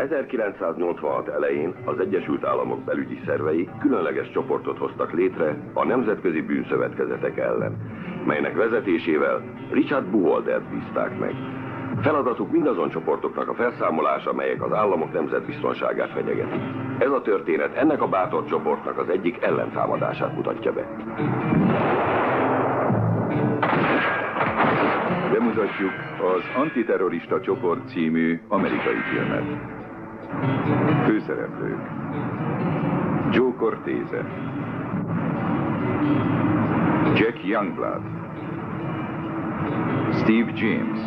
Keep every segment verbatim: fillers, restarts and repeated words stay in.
ezerkilencszáznyolcvanhat elején az Egyesült Államok belügyi szervei különleges csoportot hoztak létre a nemzetközi bűnszövetkezetek ellen, melynek vezetésével Richard Buwaldert bízták meg. Feladatuk mindazon csoportoknak a felszámolása, melyek az államok nemzetbiztonságát fenyegetik. Ez a történet ennek a bátor csoportnak az egyik ellentámadását mutatja be. Bemutatjuk az Antiterrorista Csoport című amerikai filmet. Főszereplők: Joe Cortese, Jack Youngblood, Steve James,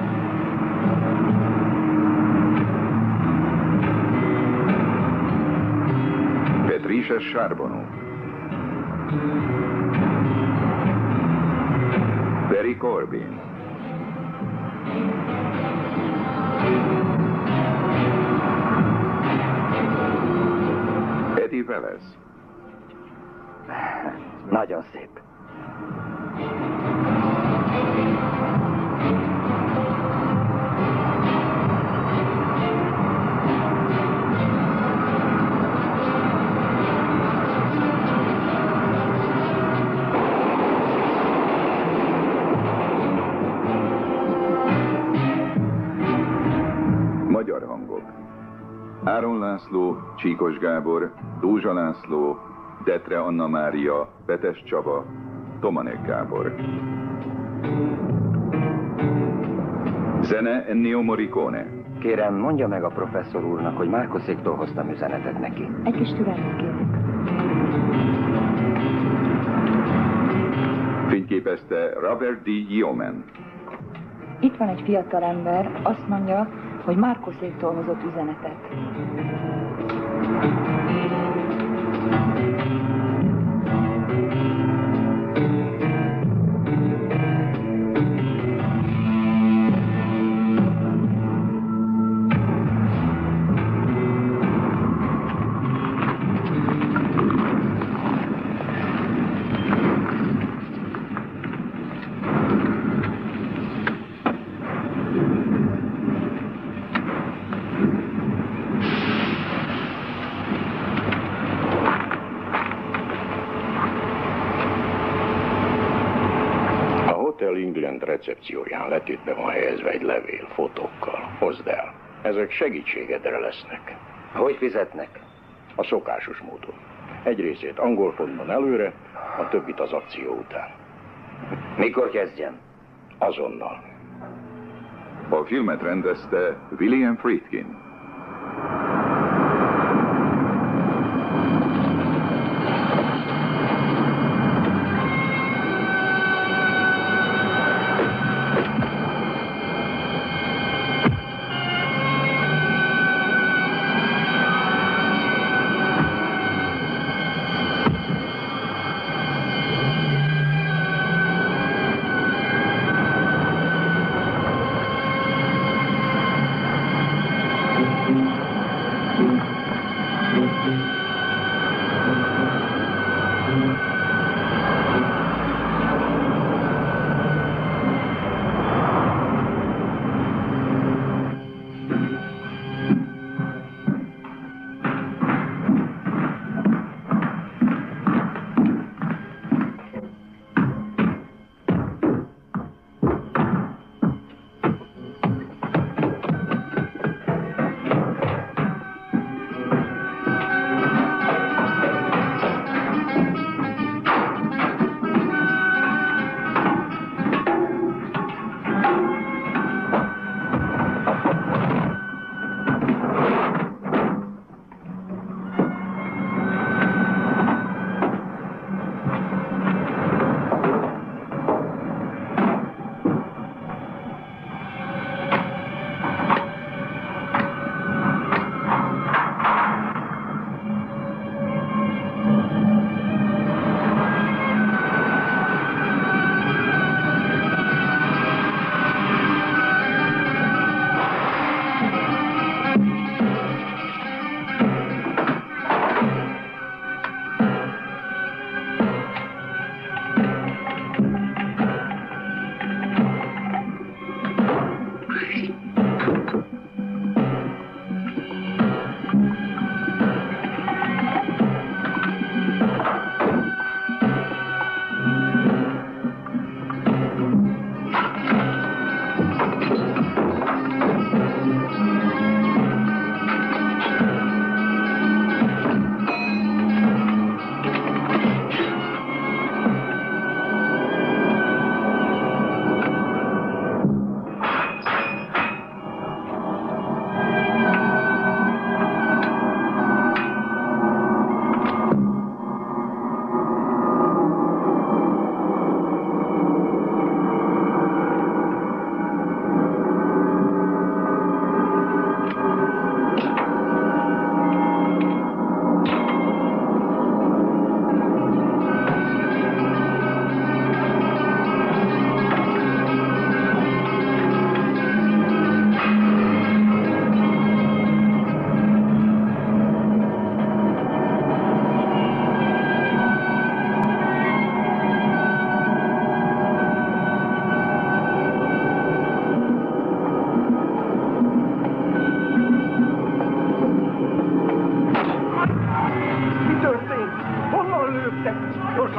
Patricia Charbonneau, Barry Corbin, Eddie Wallace. Nagyon szép. Magyar hangok: Áron László, Csíkos Gábor, Dózsa László, Detre Anna Mária, Petes Csaba, Tomanek Gábor. Zene Ennio Morricone. Kérem, mondja meg a professzor úrnak, hogy Márkoszéktól hoztam üzenetet neki. Egy kis türelmet kérek. Fényképezte Robert D. Yeoman. Itt van egy fiatal ember, azt mondja, hogy Márkoszéktól hozott üzenetet. Recepcióján letétbe van helyezve egy levél fotókkal. Hozd el. Ezek segítségedre lesznek. Hogy fizetnek? A szokásos módon. Egy részét angol fontban előre, a többit az akció után. Mikor kezdjem? Azonnal. A filmet rendezte William Friedkin.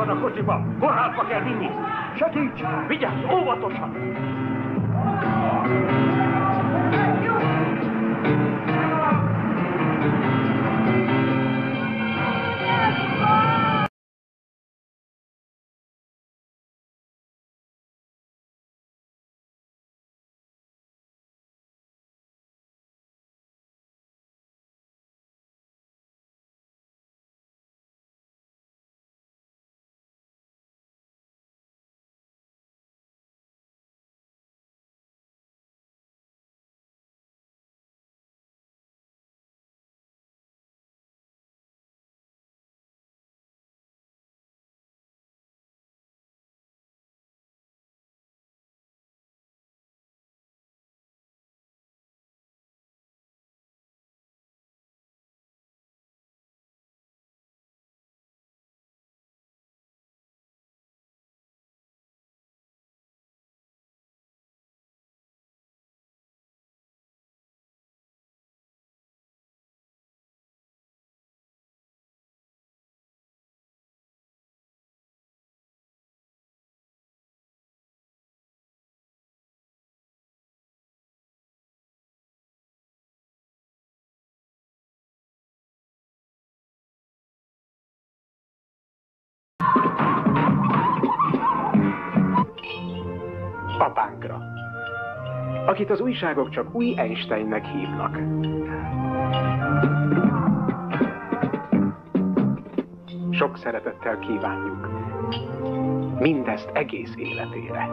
van a kocsiba! Kórházba kell vinni! Segíts! Vigyázz, óvatosan! Apánkra, akit az újságok csak új Einsteinnek hívnak. Sok szeretettel kívánjuk mindezt egész életére.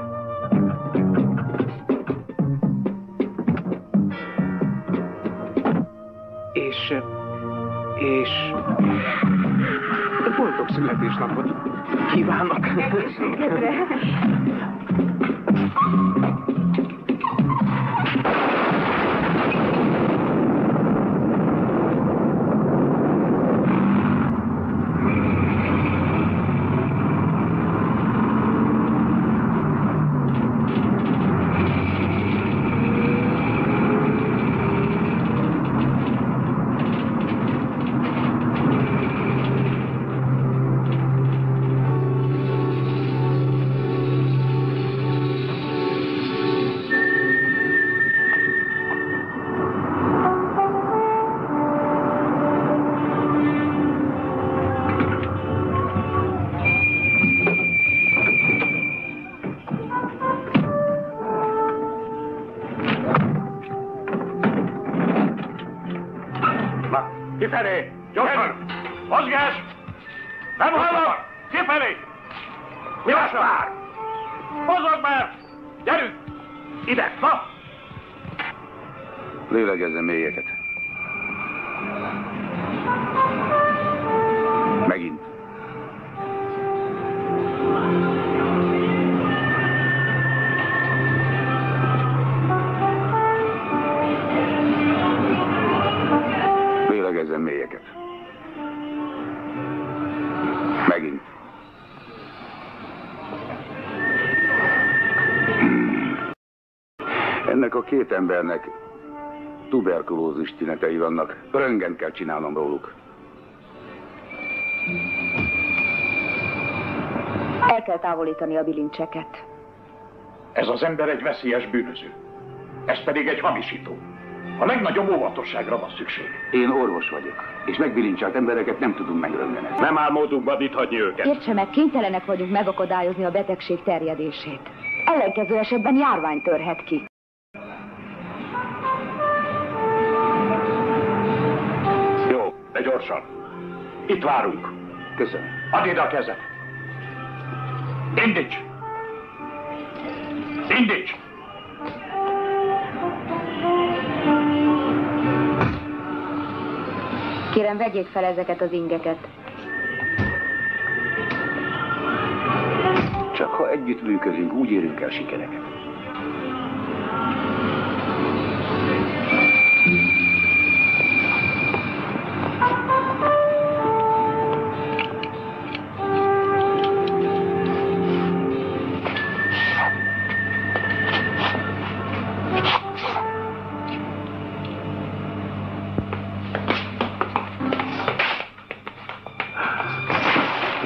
És... és... boldog születésnapot kívánok! Egészségedre! Kifelé! Gyorsan! Mozgás! Nem hallom! Kifelé! Mi lesz már? Mozog már! Gyerünk! Ide! Na! Lélegezzen mélyeket. Megint. Lélegezzen mélyeket. Megint. Ennek a két embernek tuberkulózis tünetei vannak. Röntgent kell csinálnom róluk. El kell távolítani a bilincseket. Ez az ember egy veszélyes bűnöző. Ez pedig egy hamisító. A legnagyobb óvatosságra van szükség. Én orvos vagyok, és megbilincselt embereket nem tudunk megröntgenezni. Nem áll módunkban itt hagyni őket. Értse meg, kénytelenek vagyunk megakadályozni a betegség terjedését. Ellenkező esetben járvány törhet ki. Jó, de gyorsan. Itt várunk. Köszönöm. Add ide a kezed. Indíts! Indíts! Kérem, vegyék fel ezeket az ingeket. Csak ha együtt működünk, úgy érünk el sikereket.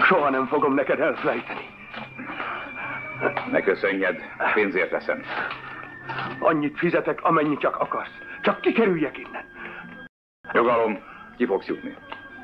Soha nem fogom neked elfelejteni. Ne köszönjed, pénzért teszem. Annyit fizetek, amennyit csak akarsz. Csak kikerüljek innen. Nyugalom, ki fogsz jutni.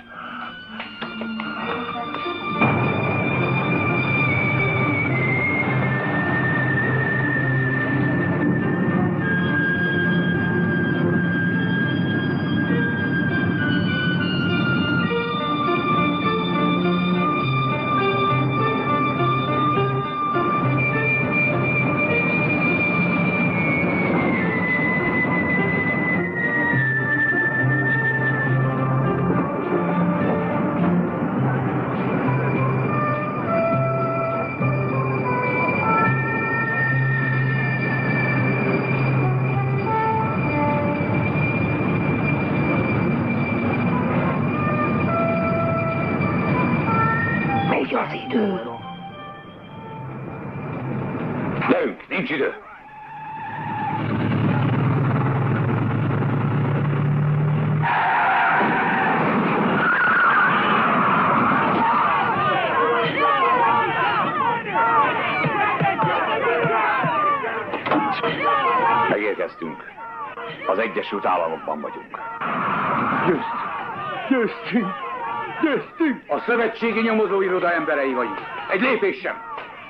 Gyerünk, nincs idő. Megérkeztünk. Az Egyesült Államokban vagyunk. Győztünk! Győztünk! Győztünk! A szövetségi nyomozóiroda emberei vagyunk. Egy lépés sem.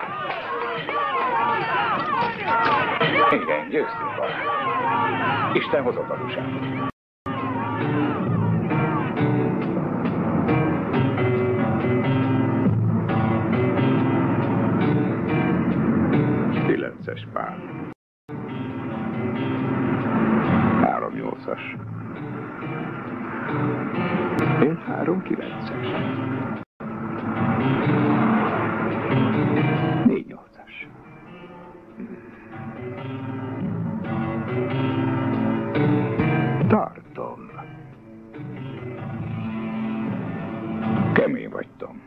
Igen, győztünk vele. Isten hozott adóságot. Kilences pár. Három nyolcas. Én három kilences. Négy nyolcas. Tartom. Kemény vagy, Tom.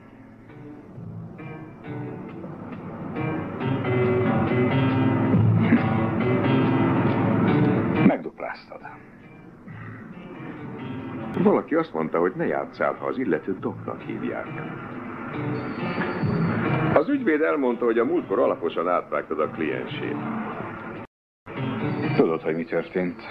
Megdupláztad. Valaki azt mondta, hogy ne játsszál, ha az illetőt Docnak hívják. Az ügyvéd elmondta, hogy a múltkor alaposan átvágtad a kliensét. Tudod, hogy mi történt?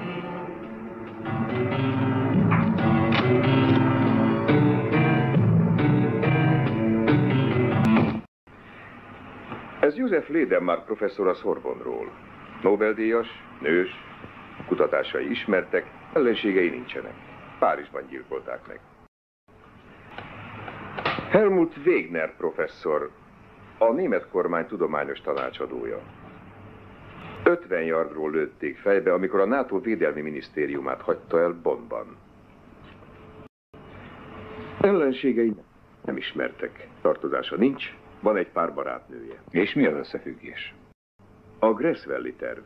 Ez Joseph Ledermark professzor a Sorbonne-ról. Nobel-díjas, nős, kutatásai ismertek, ellenségei nincsenek. Párizsban gyilkolták meg. Helmut Wegner professzor, a német kormány tudományos tanácsadója. ötven yardról lőtték fejbe, amikor a NATO védelmi minisztériumát hagyta el Bonnban. Ellenségei nem ismertek, tartozása nincs, van egy pár barátnője. És mi az összefüggés? A Grass-Valley terv.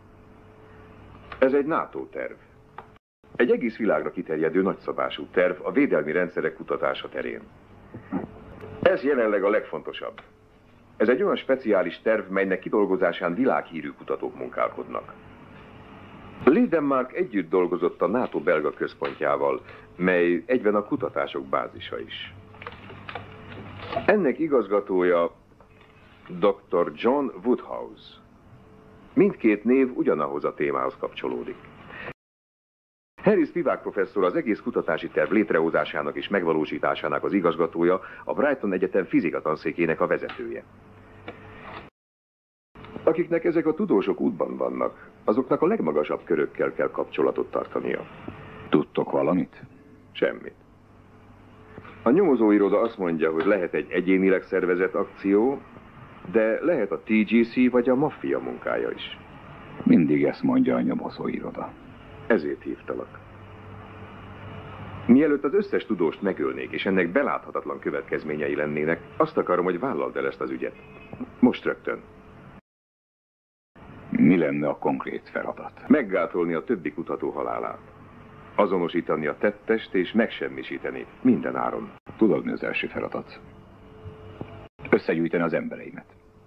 Ez egy NATO terv. Egy egész világra kiterjedő nagyszabású terv a védelmi rendszerek kutatása terén. Ez jelenleg a legfontosabb. Ez egy olyan speciális terv, melynek kidolgozásán világhírű kutatók munkálkodnak. Ledermark együtt dolgozott a NATO belga központjával, mely egyben a kutatások bázisa is. Ennek igazgatója doktor John Woodhouse. Mindkét név ugyanahoz a témához kapcsolódik. Harry Spivak professzor az egész kutatási terv létrehozásának és megvalósításának az igazgatója, a Brighton Egyetem fizikatanszékének a vezetője. Akiknek ezek a tudósok útban vannak, azoknak a legmagasabb körökkel kell kapcsolatot tartania. Tudtok valamit? Semmit. A nyomozóiroda azt mondja, hogy lehet egy egyénileg szervezett akció, de lehet a té gé cé vagy a maffia munkája is. Mindig ezt mondja a nyomozóiroda. Ezért hívtalak. Mielőtt az összes tudóst megölnék, és ennek beláthatatlan következményei lennének, azt akarom, hogy vállald el ezt az ügyet. Most rögtön. Mi lenne a konkrét feladat? Meggátolni a többi kutató halálát. Azonosítani a tettest és megsemmisíteni minden áron. Tudod, mi az első feladat? Összegyűjteni az embereimet.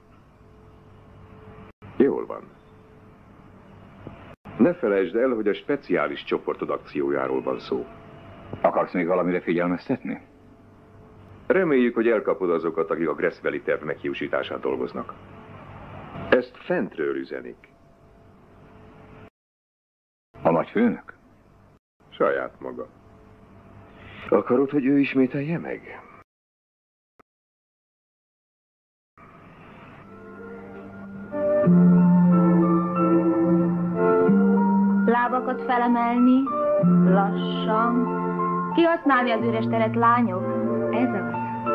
Jól van. Ne felejtsd el, hogy a speciális csoportod akciójáról van szó. Akarsz még valamire figyelmeztetni? Reméljük, hogy elkapod azokat, akik a Grassville terv meghiúsításán dolgoznak. Ezt fentről üzenik. A nagyfőnök? Saját maga. Akarod, hogy ő ismételje meg? Lábakat felemelni, lassan. Kihasználni az üres teret, lányok. Ez az.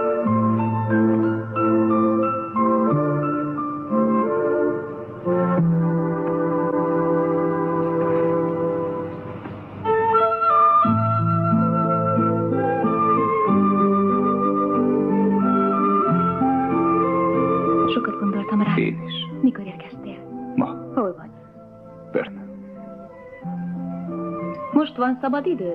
Sokat gondoltam rá. Én is. Mikor érkeztél? Ma. Hol vagy? Bern. Most van szabad időd?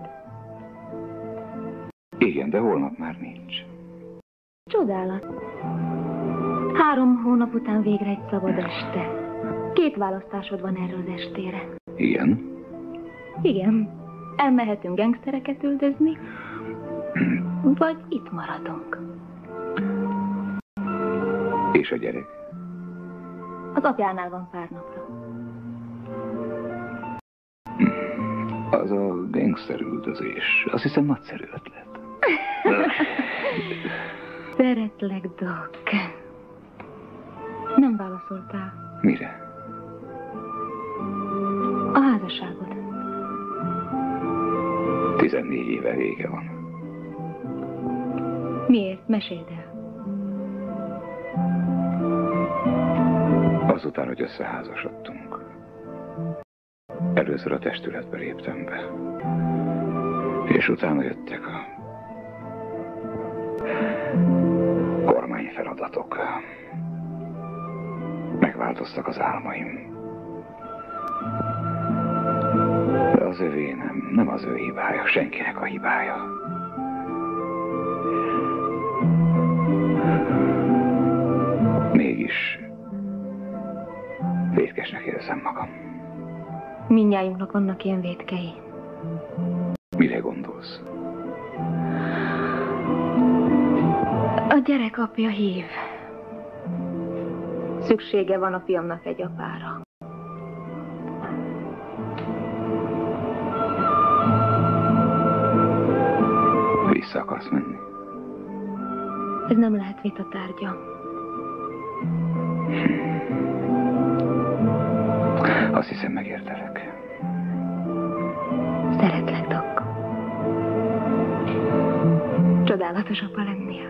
Igen, de holnap már nincs. Csodálat. Három hónap után végre egy szabad este. Két választásod van erről az estére. Igen? Igen. Elmehetünk gengsztereket üldözni, vagy itt maradunk. És a gyerek? Az apjánál van pár napra. Az a gangsterüldözés. Azt hiszem nagyszerű ötlet. Szeretlek, Doc. Nem válaszoltál. Mire? A házasságod. Tizennégy éve vége van. Miért? Meséld el. Azután, hogy összeházasodtunk. Először a testületbe léptem be. És utána jöttek a kormányfeladatok. Megváltoztak az álmaim. De az övé nem, nem az ő hibája, senkinek a hibája. Mégis vétkesnek érzem magam. Mindnyájunknak vannak ilyen vétkei. Mire gondolsz? A gyerek apja hív. Szüksége van a fiamnak egy apára. Vissza akarsz menni? Ez nem lehet vita tárgya. Azt hiszem, megértelek. Szeretlek, Doc. Csodálatos apa lennél.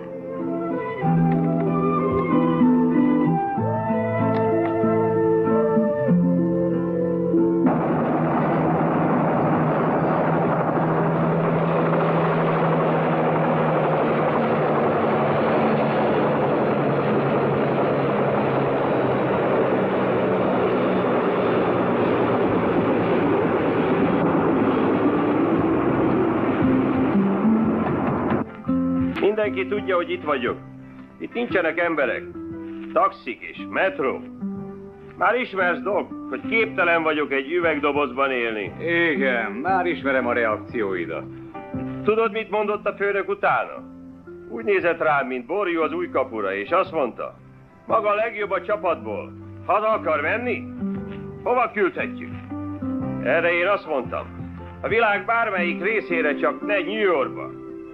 Mindenki tudja, hogy itt vagyok. Itt nincsenek emberek. Taxik és metró. Már ismersz, Doc, hogy képtelen vagyok egy üvegdobozban élni. Igen, már ismerem a reakcióidat. Tudod, mit mondott a főnök utána? Úgy nézett rám, mint borjú az új kapura, és azt mondta, maga a legjobb a csapatból. Haza akar menni? Hova küldhetjük? Erre én azt mondtam, a világ bármelyik részére, csak ne New Yorkba.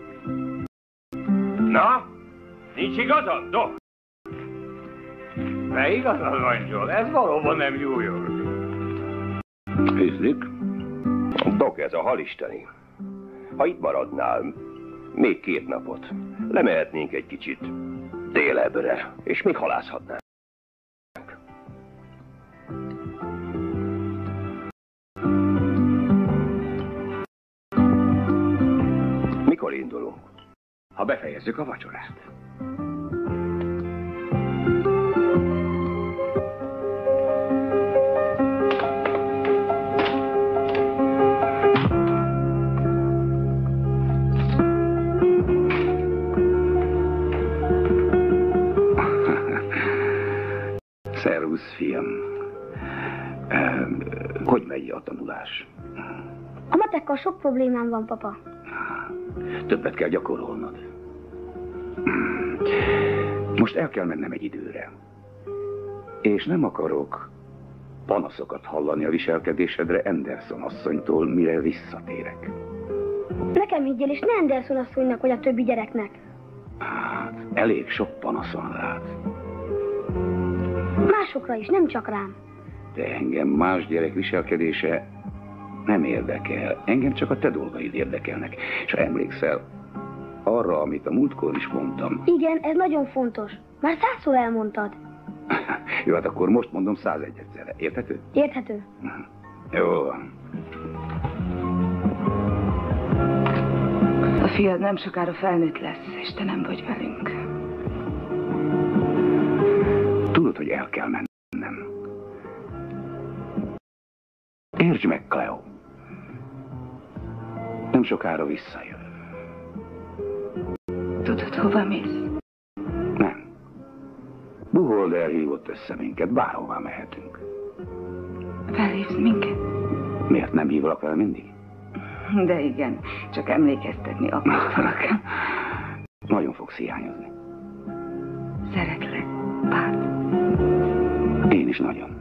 Na? Nincs igazad, Doc? Ne igazad van, John, ez valóban nem New York. Ízlik? Doc, ez a halisteni. Ha itt maradnál, még két napot, lemehetnénk egy kicsit délebbre, és még halászhatnánk. Mikor indulunk? Ha befejezzük a vacsorát. Szervusz, fiam. Hogy megy a tanulás? A matekkal sok problémám van, papa. Többet kell gyakorolnod. Most el kell mennem egy időre. És nem akarok panaszokat hallani a viselkedésedre Anderson asszonytól, mire visszatérek. Nekem higgyél, és ne Anderson asszonynak vagy a többi gyereknek. Hát, elég sok panasz van rád. Másokra is, nem csak rám. De engem más gyerek viselkedése nem érdekel. Engem csak a te dolgaid érdekelnek. És ha emlékszel arra, amit a múltkor is mondtam. Igen, ez nagyon fontos. Már százszor elmondtad. Jó, hát akkor most mondom százegy egyszerre. Érthető? Érthető. Jó van. A fiad nem sokára felnőtt lesz, és te nem vagy velünk. Tudod, hogy el kell mennem. Értsd meg, Cleo. Nem sokára visszajön. Tudod, hova mész? Nem. Buholder hívott össze minket, bárhová mehetünk. Felhívsz minket? Miért nem hívlak fel mindig? De igen, csak emlékeztetni akartalak. Nagyon fogsz hiányozni. Szeretlek, Pát. Én is nagyon.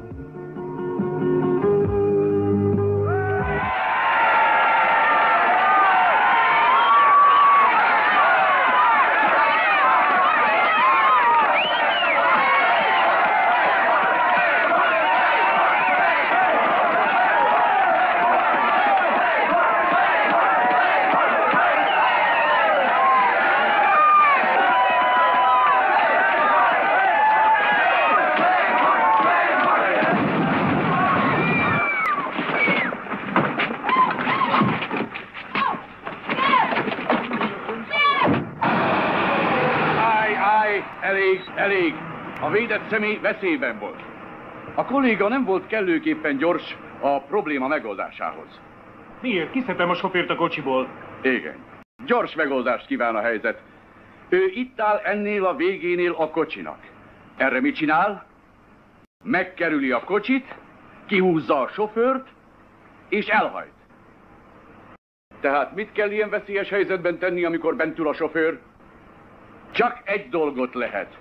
Elég! A védett személy veszélyben volt. A kolléga nem volt kellőképpen gyors a probléma megoldásához. Miért? Kiszedtem a sofőrt a kocsiból. Igen. Gyors megoldást kíván a helyzet. Ő itt áll ennél a végénél a kocsinak. Erre mit csinál? Megkerüli a kocsit, kihúzza a sofőrt, és elhajt. Tehát mit kell ilyen veszélyes helyzetben tenni, amikor bent ül a sofőr? Csak egy dolgot lehet.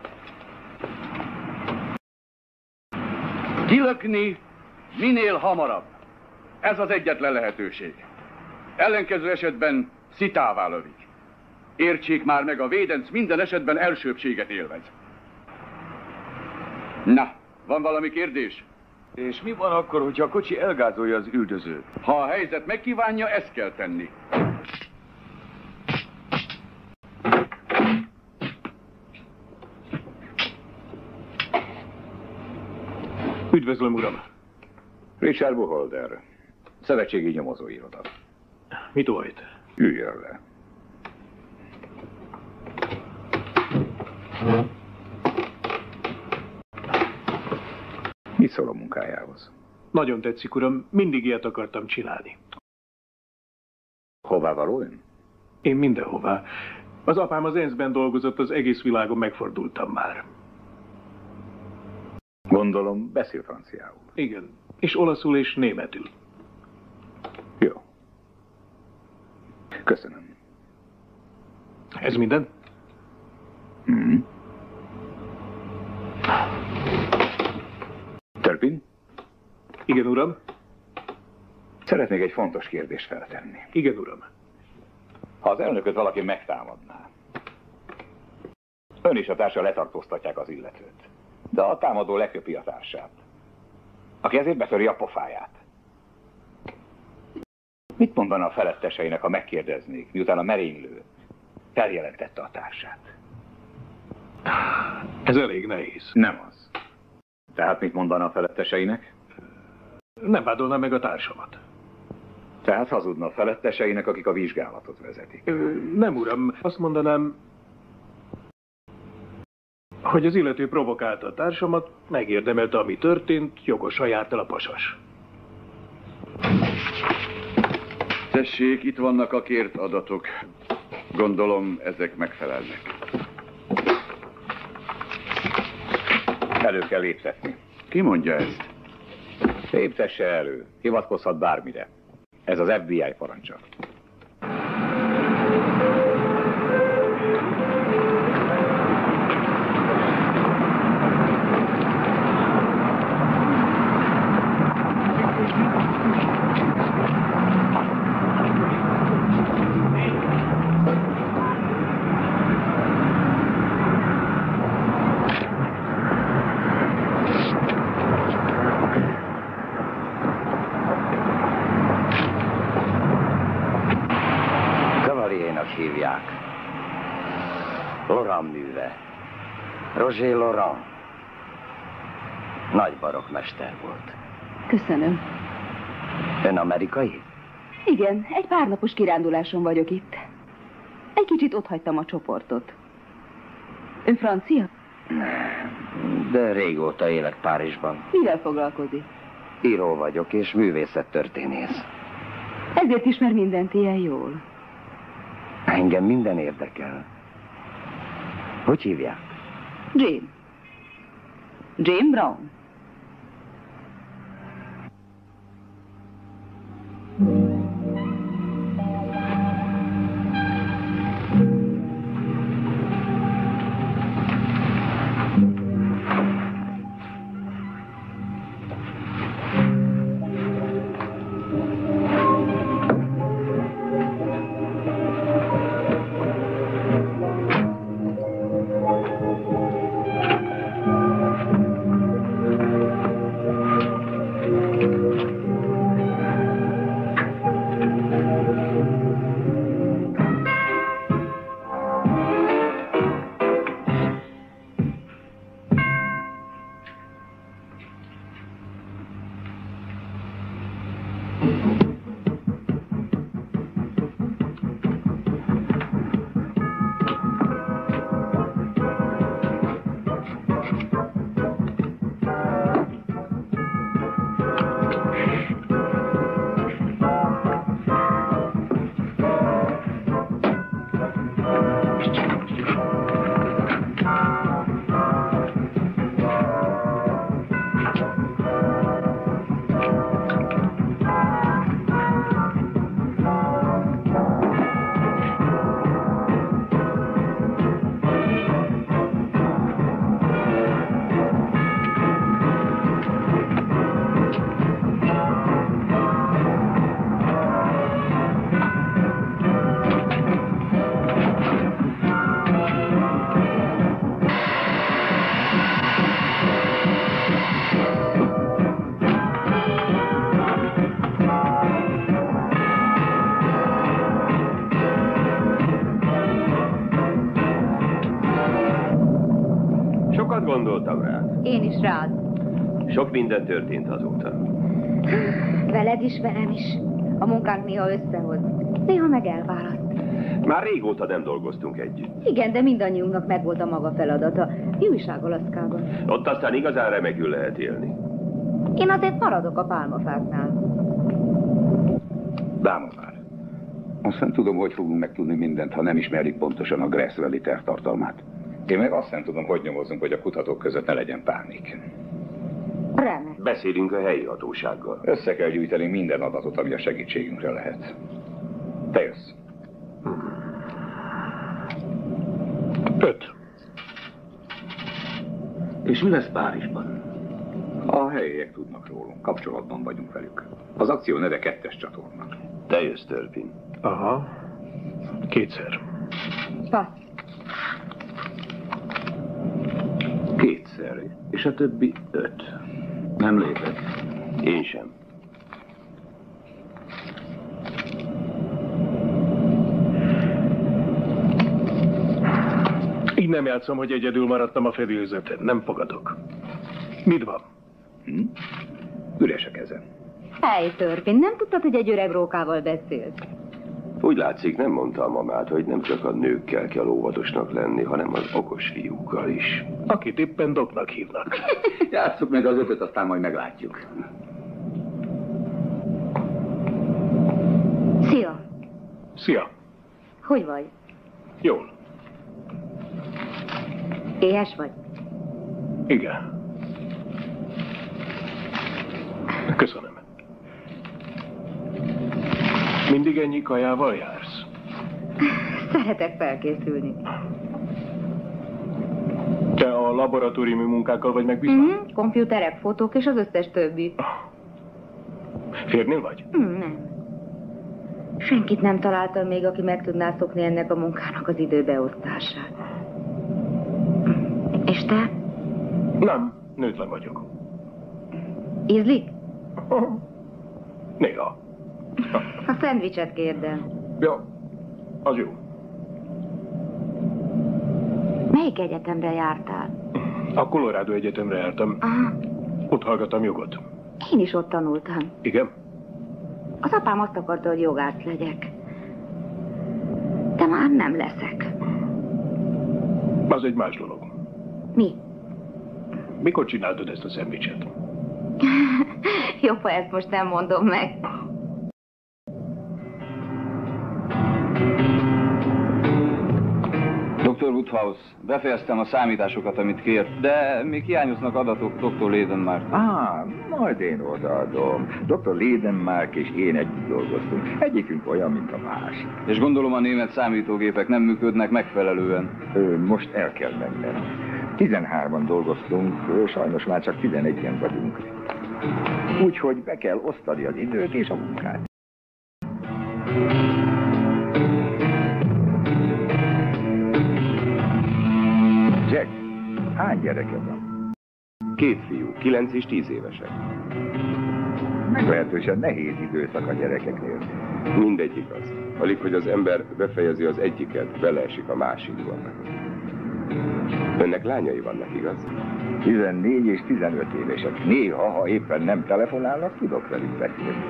Kilökni minél hamarabb. Ez az egyetlen lehetőség. Ellenkező esetben szitává lövik. Értsék már meg, a védenc minden esetben elsőbbséget élvez. Na, van valami kérdés? És mi van akkor, hogyha a kocsi elgázolja az üldözőt? Ha a helyzet megkívánja, ezt kell tenni. Üdvözlöm, uram! Richard Buholder, szövetségi nyomozóiroda. Mit óhajt? Üljön le. Mit szól a munkájához? Nagyon tetszik, uram. Mindig ilyet akartam csinálni. Hová való ön? Én mindenhová. Az apám az ENSZ-ben dolgozott, az egész világon megfordultam már. Gondolom, beszél franciául. Igen, és olaszul és németül. Jó. Köszönöm. Ez minden? Mm. Turpin? Igen, uram. Szeretnék egy fontos kérdést feltenni. Igen, uram. Ha az elnököt valaki megtámadná, ön és a társa letartóztatják az illetőt, de a támadó leköpi a társát, aki ezért betöri a pofáját. Mit mondana a feletteseinek, ha megkérdeznék, miután a merénylő feljelentette a társát? Ez elég nehéz. Nem az. Tehát mit mondana a feletteseinek? Nem vádolná meg a társamat. Tehát hazudna a feletteseinek, akik a vizsgálatot vezetik. Ö, nem, uram. Azt mondanám, hogy az illető provokálta a társamat, megérdemelte, ami történt, jogosan járt el a pasas. Tessék, itt vannak a kért adatok. Gondolom, ezek megfelelnek. Elő kell léptetni. Ki mondja ezt? Léptesse elő. Hivatkozhat bármire. Ez az ef bé i parancsa. hívják? Laurent műve. Roger Laurent. Nagy barokkmester volt. Köszönöm. Ön amerikai? Igen, egy párnapos kiránduláson vagyok itt. Egy kicsit otthagytam a csoportot. Ön francia? De régóta élek Párizsban. Mivel foglalkozik? Író vagyok és művészettörténész. Ezért ismer mindent ilyen jól. Engem minden érdekel. Hogy hívják? Jane. Jane Brown. Gondoltam rád. Én is rád. Sok minden történt azóta. Veled is, velem is. A munkánk néha összehoz, néha meg elválaszt. Már régóta nem dolgoztunk együtt. Igen, de mindannyiunknak megvolt a maga feladata. Mi újság Alaszkában? Ott aztán igazán remekül lehet élni. Én azért maradok a pálmafáknál. Dáma már. Azt nem tudom, hogy fogunk megtudni mindent, ha nem ismerjük pontosan a Grass-Valley tervtartalmát. Én meg azt nem tudom, hogy nyomozunk, hogy a kutatók között ne legyen pánik. Remek. Beszélünk a helyi hatósággal. Össze kell gyűjteni minden adatot, ami a segítségünkre lehet. Te jössz. Öt. És mi lesz Párizsban? A helyiek tudnak rólunk, kapcsolatban vagyunk velük. Az akció neve Kettes csatorna. Te jössz, Turpin. Aha. Kétszer. Passz. Kétszer, és a többi öt. Nem lépett. Én sem. Így nem játszom, hogy egyedül maradtam a fedélzeten. Nem fogadok. Mit van? Hm? Üres a kezem. Hey, Turpin, nem tudtad, hogy egy öreg rókával beszélt? Úgy látszik, nem mondta a mamát, hogy nem csak a nőkkel kell óvatosnak lenni, hanem az okos fiúkkal is. Akit éppen Doknak hívnak. Játsszuk meg az ötöt, aztán majd meglátjuk. Szia. Szia. Hogy vagy? Jól. Éhes vagy? Igen. Köszönöm. Mindig ennyi kajával jársz? Szeretek felkészülni. Te a laboratóriumi munkákkal vagy megbízva? Mm-hmm. Komputerek, fotók és az összes többi. Férnél vagy? Mm, nem. Senkit nem találtam még, aki meg tudná szokni ennek a munkának az időbeosztását. És te? Nem, nőtlen vagyok. Ízlik? Néha. A szendvicset kérdem. Ja, az jó. Melyik egyetemre jártál? A Colorado Egyetemre jártam. Aha. Ott hallgattam jogot. Én is ott tanultam. Igen? Az apám azt akarta, hogy jogász legyek. De már nem leszek. Az egy más dolog. Mi? Mikor csináltad ezt a szendvicset? Jobb, ha ezt most nem mondom meg. doktor Woodhouse, befejeztem a számításokat, amit kért, de még hiányoznak adatok doktor Ledenmark. Á, majd én odaadom. doktor Ledenmark és én együtt dolgoztunk. Egyikünk olyan, mint a más. És gondolom a német számítógépek nem működnek megfelelően. Ö, most el kell mennem. tizenhárman dolgoztunk, sajnos már csak tizenegyen vagyunk. Úgyhogy be kell osztani az időt és a munkát. Jack, hány gyereke van? Két fiú, kilenc és tíz évesek. Meglehetősen nehéz időszak a gyerekeknél. Mindegy igaz. Alig, hogy az ember befejezi az egyiket, beleesik a másikba. Önnek lányai vannak, igaz? tizennégy és tizenöt évesek. Néha, ha éppen nem telefonálnak, tudok velük beszélni.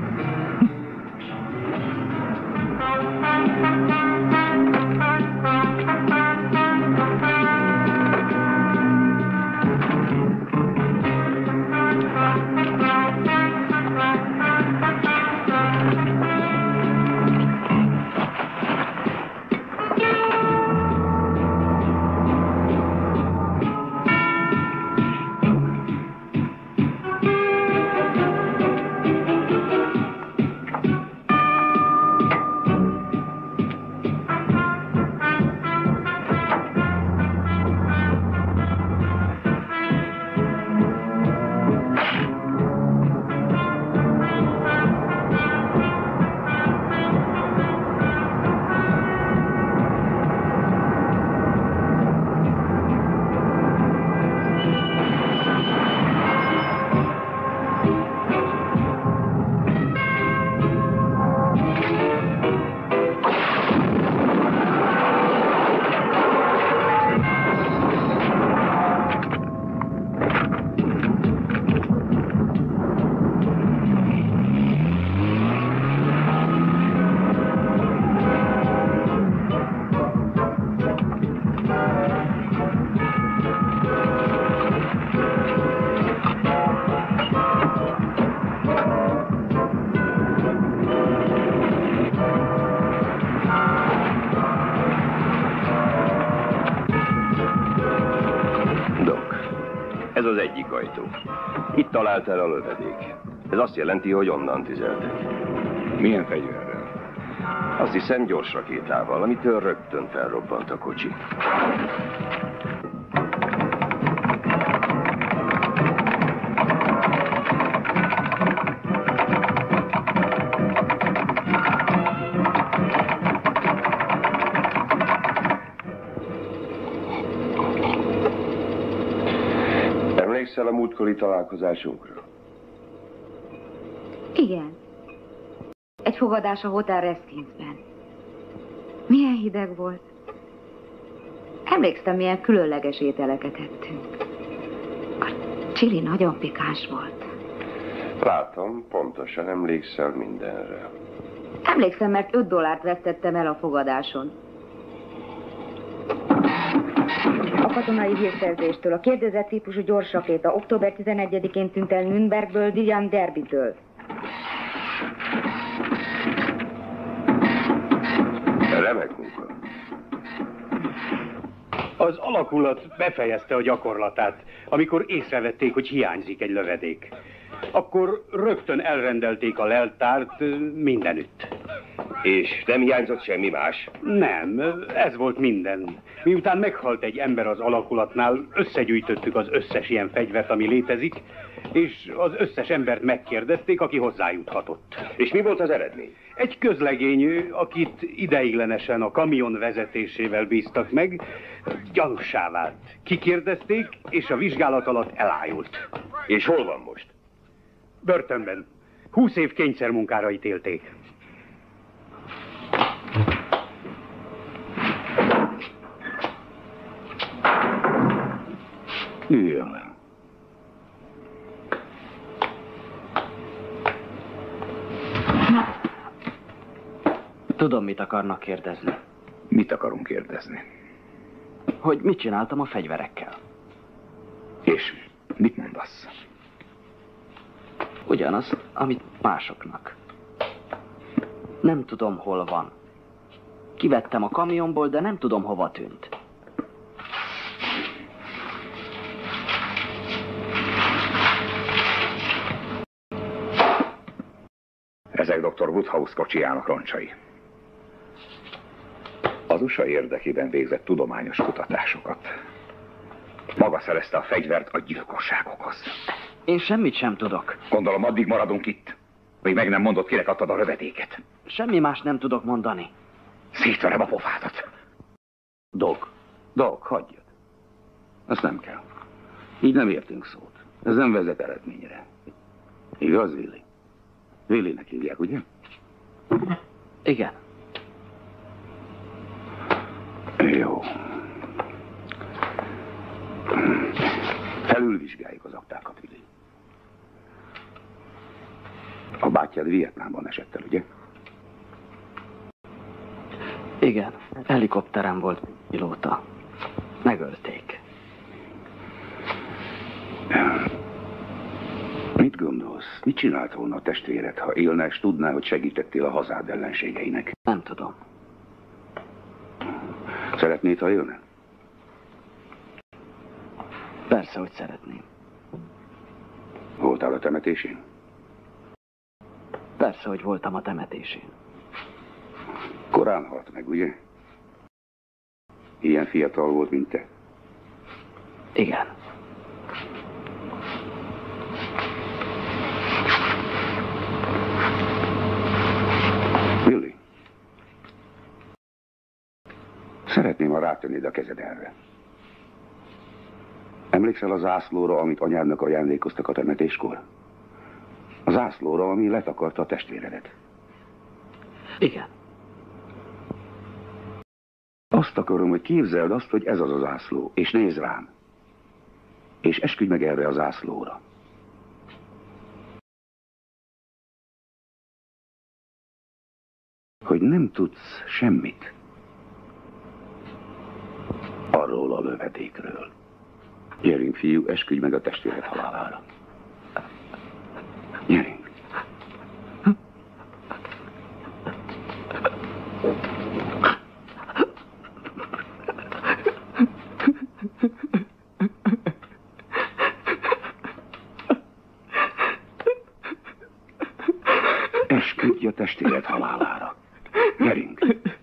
Ez az egyik ajtó. Itt talált el a lövedék. Ez azt jelenti, hogy onnan tüzeltek. Milyen fegyverrel? Azt hiszem gyors rakétával, amitől rögtön felrobbant a kocsi. Emlékszel a múltkori találkozásunkra? Igen. Egy fogadás a Hotel Reskinsben. Milyen hideg volt. Emlékszem, milyen különleges ételeket ettünk. A csili nagyon pikáns volt. Látom, pontosan emlékszel mindenre. Emlékszem, mert öt dollárt vesztettem el a fogadáson. A katonai hírszerzéstől a kérdezett típusú gyors rakéta október tizenegyedikén tűnt el Nürnbergből, Dijan Derbytől. Remek munka. Az alakulat befejezte a gyakorlatát, amikor észrevették, hogy hiányzik egy lövedék. Akkor rögtön elrendelték a leltárt mindenütt. És nem hiányzott semmi más? Nem, ez volt minden. Miután meghalt egy ember az alakulatnál, összegyűjtöttük az összes ilyen fegyvert, ami létezik, és az összes embert megkérdezték, aki hozzájuthatott. És mi volt az eredmény? Egy közlegény, akit ideiglenesen a kamion vezetésével bíztak meg, gyanússá vált. Kikérdezték, és a vizsgálat alatt elájult. És hol van most? Börtönben. Húsz év kényszermunkára ítélték. Üljön le. Tudom, mit akarnak kérdezni. Mit akarunk kérdezni? Hogy mit csináltam a fegyverekkel. És mit mondasz? Ugyanaz, amit másoknak. Nem tudom, hol van. Kivettem a kamionból, de nem tudom, hova tűnt. Ezek doktor Woodhouse kocsijának roncsai. Az u es á érdekében végzett tudományos kutatásokat. Maga szerezte a fegyvert a gyilkosságokhoz. Én semmit sem tudok. Gondolom, addig maradunk itt, hogy meg nem mondod, kinek adtad a lövedéket. Semmi más nem tudok mondani. Szétverem a pofádat. Dog, Dog, hagyjad. Azt nem kell. Így nem értünk szót. Ez nem vezet eredményre. Igaz, Willy? Willynek hívják, ugye? Igen. Jó. Felülvizsgáljuk az aktákat, Willy. A bátyád Vietnámban esett el, ugye? Igen, helikopterem volt pilóta. Megölték. Mit gondolsz? Mit csinált volna a testvéred, ha élne és tudná, hogy segítettél a hazád ellenségeinek? Nem tudom. Szeretnéd, ha élne? Persze, hogy szeretném. Voltál a temetésén? Persze, hogy voltam a temetésén. Korán halt meg, ugye? Ilyen fiatal volt, mint te? Igen. Willy. Szeretném, ha rátennéd a kezed erre. Emlékszel a zászlóra, amit anyádnak ajándékoztak a temetéskor? A zászlóra, ami letakarta a testvéredet. Igen. Azt akarom, hogy képzeld azt, hogy ez az a zászló, és nézd rám. És esküdj meg erre a zászlóra. Hogy nem tudsz semmit arról a lövedékről. Gyerünk, fiú, esküdj meg a testvéred halálára. Gyerünk. Esküdj a testvéred halálára. Gyerünk.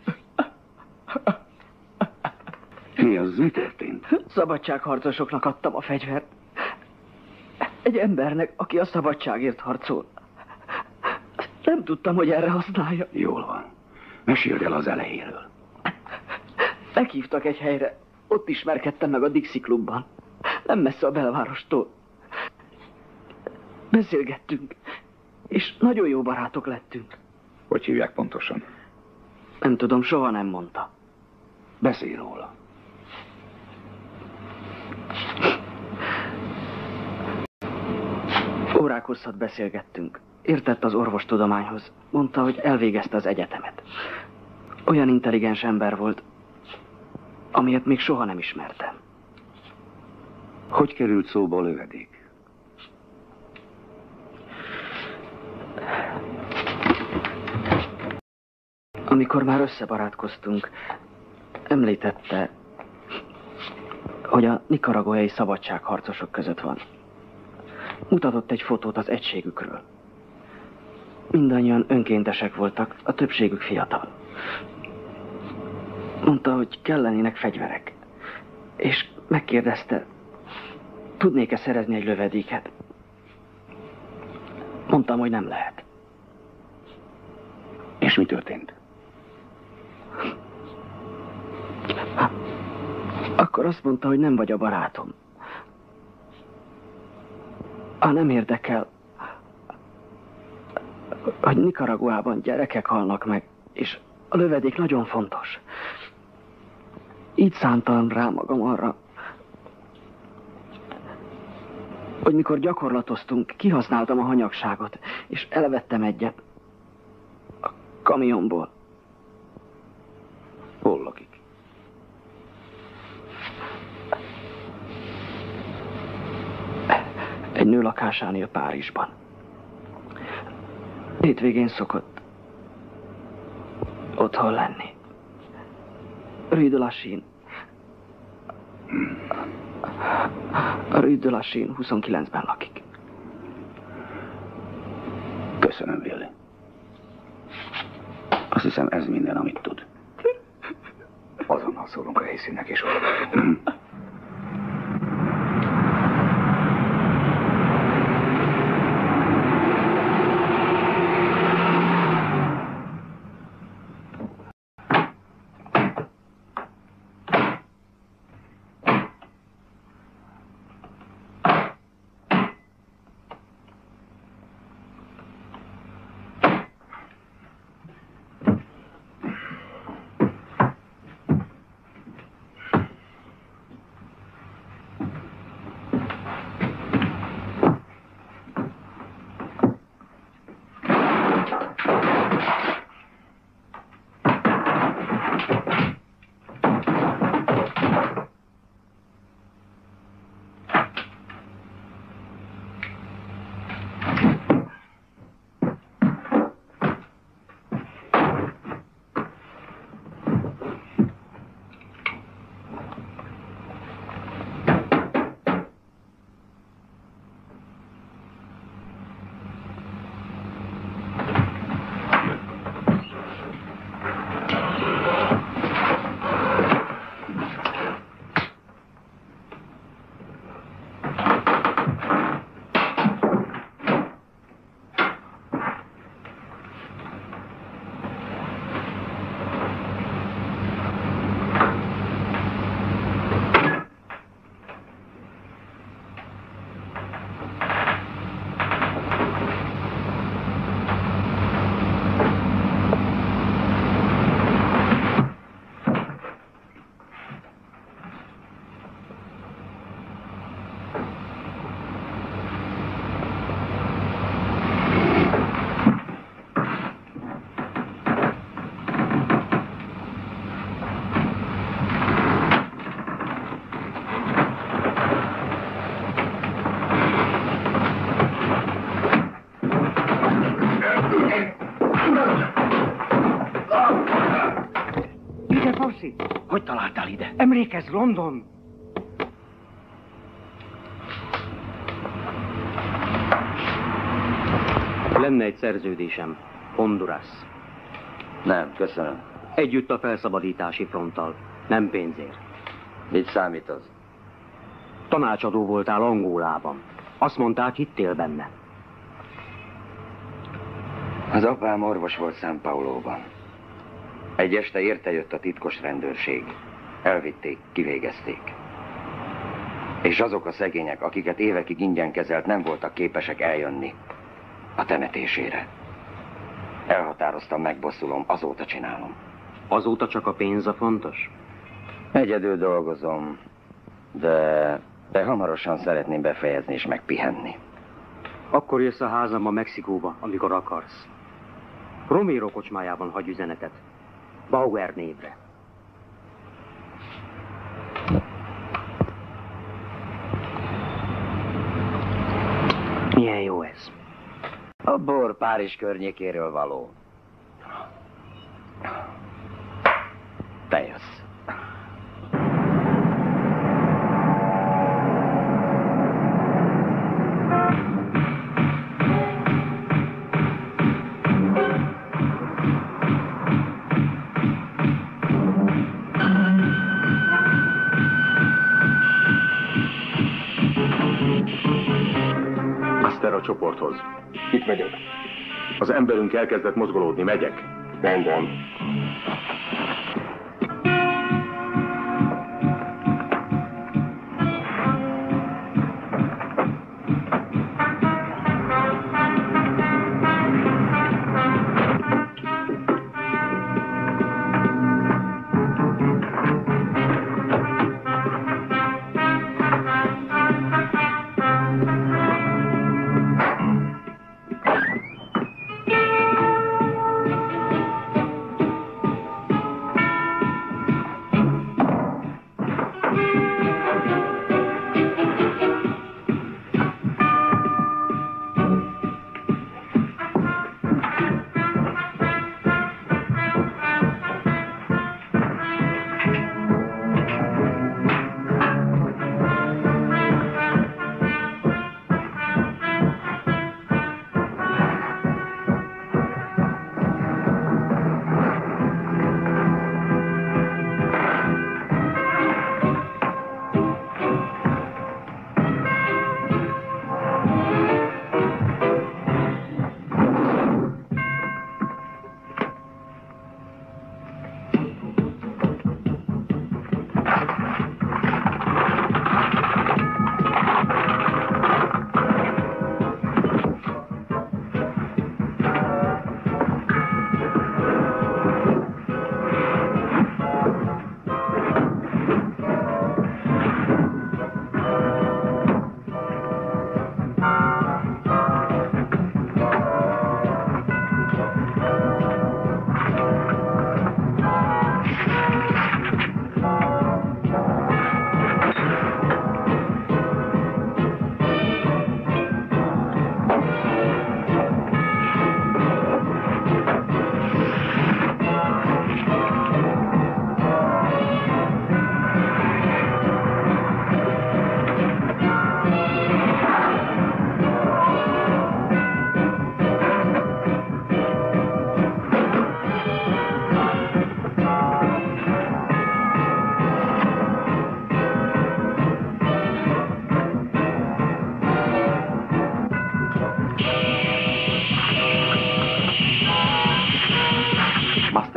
Mi az, mi történt? Szabadságharcosoknak adtam a fegyvert. Egy embernek, aki a szabadságért harcol. Nem tudtam, hogy erre használja. Jól van. Meséld el az elejéről. Meghívtak egy helyre. Ott ismerkedtem meg a Dixie klubban. Nem messze a belvárostól. Beszélgettünk. És nagyon jó barátok lettünk. Hogy hívják pontosan? Nem tudom, soha nem mondta. Beszélj róla. Órák hosszat beszélgettünk. Értett az orvostudományhoz. Mondta, hogy elvégezte az egyetemet. Olyan intelligens ember volt, amilyet még soha nem ismertem. Hogy került szóba a lövedék? Amikor már összebarátkoztunk, említette, hogy a nikaraguai szabadságharcosok között van. Mutatott egy fotót az egységükről. Mindannyian önkéntesek voltak, a többségük fiatal. Mondta, hogy kellenének fegyverek. És megkérdezte, tudnék-e szerezni egy lövedéket. Mondtam, hogy nem lehet. És mi történt? Akkor azt mondta, hogy nem vagy a barátom. Ha nem érdekel, hogy Nikaraguában gyerekek halnak meg, és a lövedék nagyon fontos. Így szántam rá magam arra, hogy mikor gyakorlatoztunk, kihasználtam a hanyagságot, és elvettem egyet a kamionból. Hol lakik? Egy nő lakásánél Párizsban. Hétvégén szokott otthon lenni. Rue de la Chine. A Rue de la Chine huszonkilencben lakik. Köszönöm, Willy. Azt hiszem, ez minden, amit tud. Azonnal szólunk a helyszínnek és oda. Hogy találtál ide? Emlékezz, London! Lenne egy szerződésem. Honduras. Nem, köszönöm. Együtt a felszabadítási fronttal. Nem pénzért. Mit számít az? Tanácsadó voltál Angolában. Azt mondták, hittél benne. Az apám orvos volt San Paulóban. Egy este érte jött a titkos rendőrség. Elvitték, kivégezték. És azok a szegények, akiket évekig ingyen kezelt, nem voltak képesek eljönni a temetésére. Elhatároztam, megbosszulom, azóta csinálom. Azóta csak a pénz a fontos? Egyedül dolgozom, de, de hamarosan szeretném befejezni és megpihenni. Akkor jössz a házamba Mexikóba, amikor akarsz. Romero kocsmájában hagy üzenetet. Bauer névre. Milyen jó ez? A bor Párizs környékéről való. Te jössz. Master a csoporthoz. Itt megyek. Az emberünk elkezdett mozgolódni, megyek. Rendben.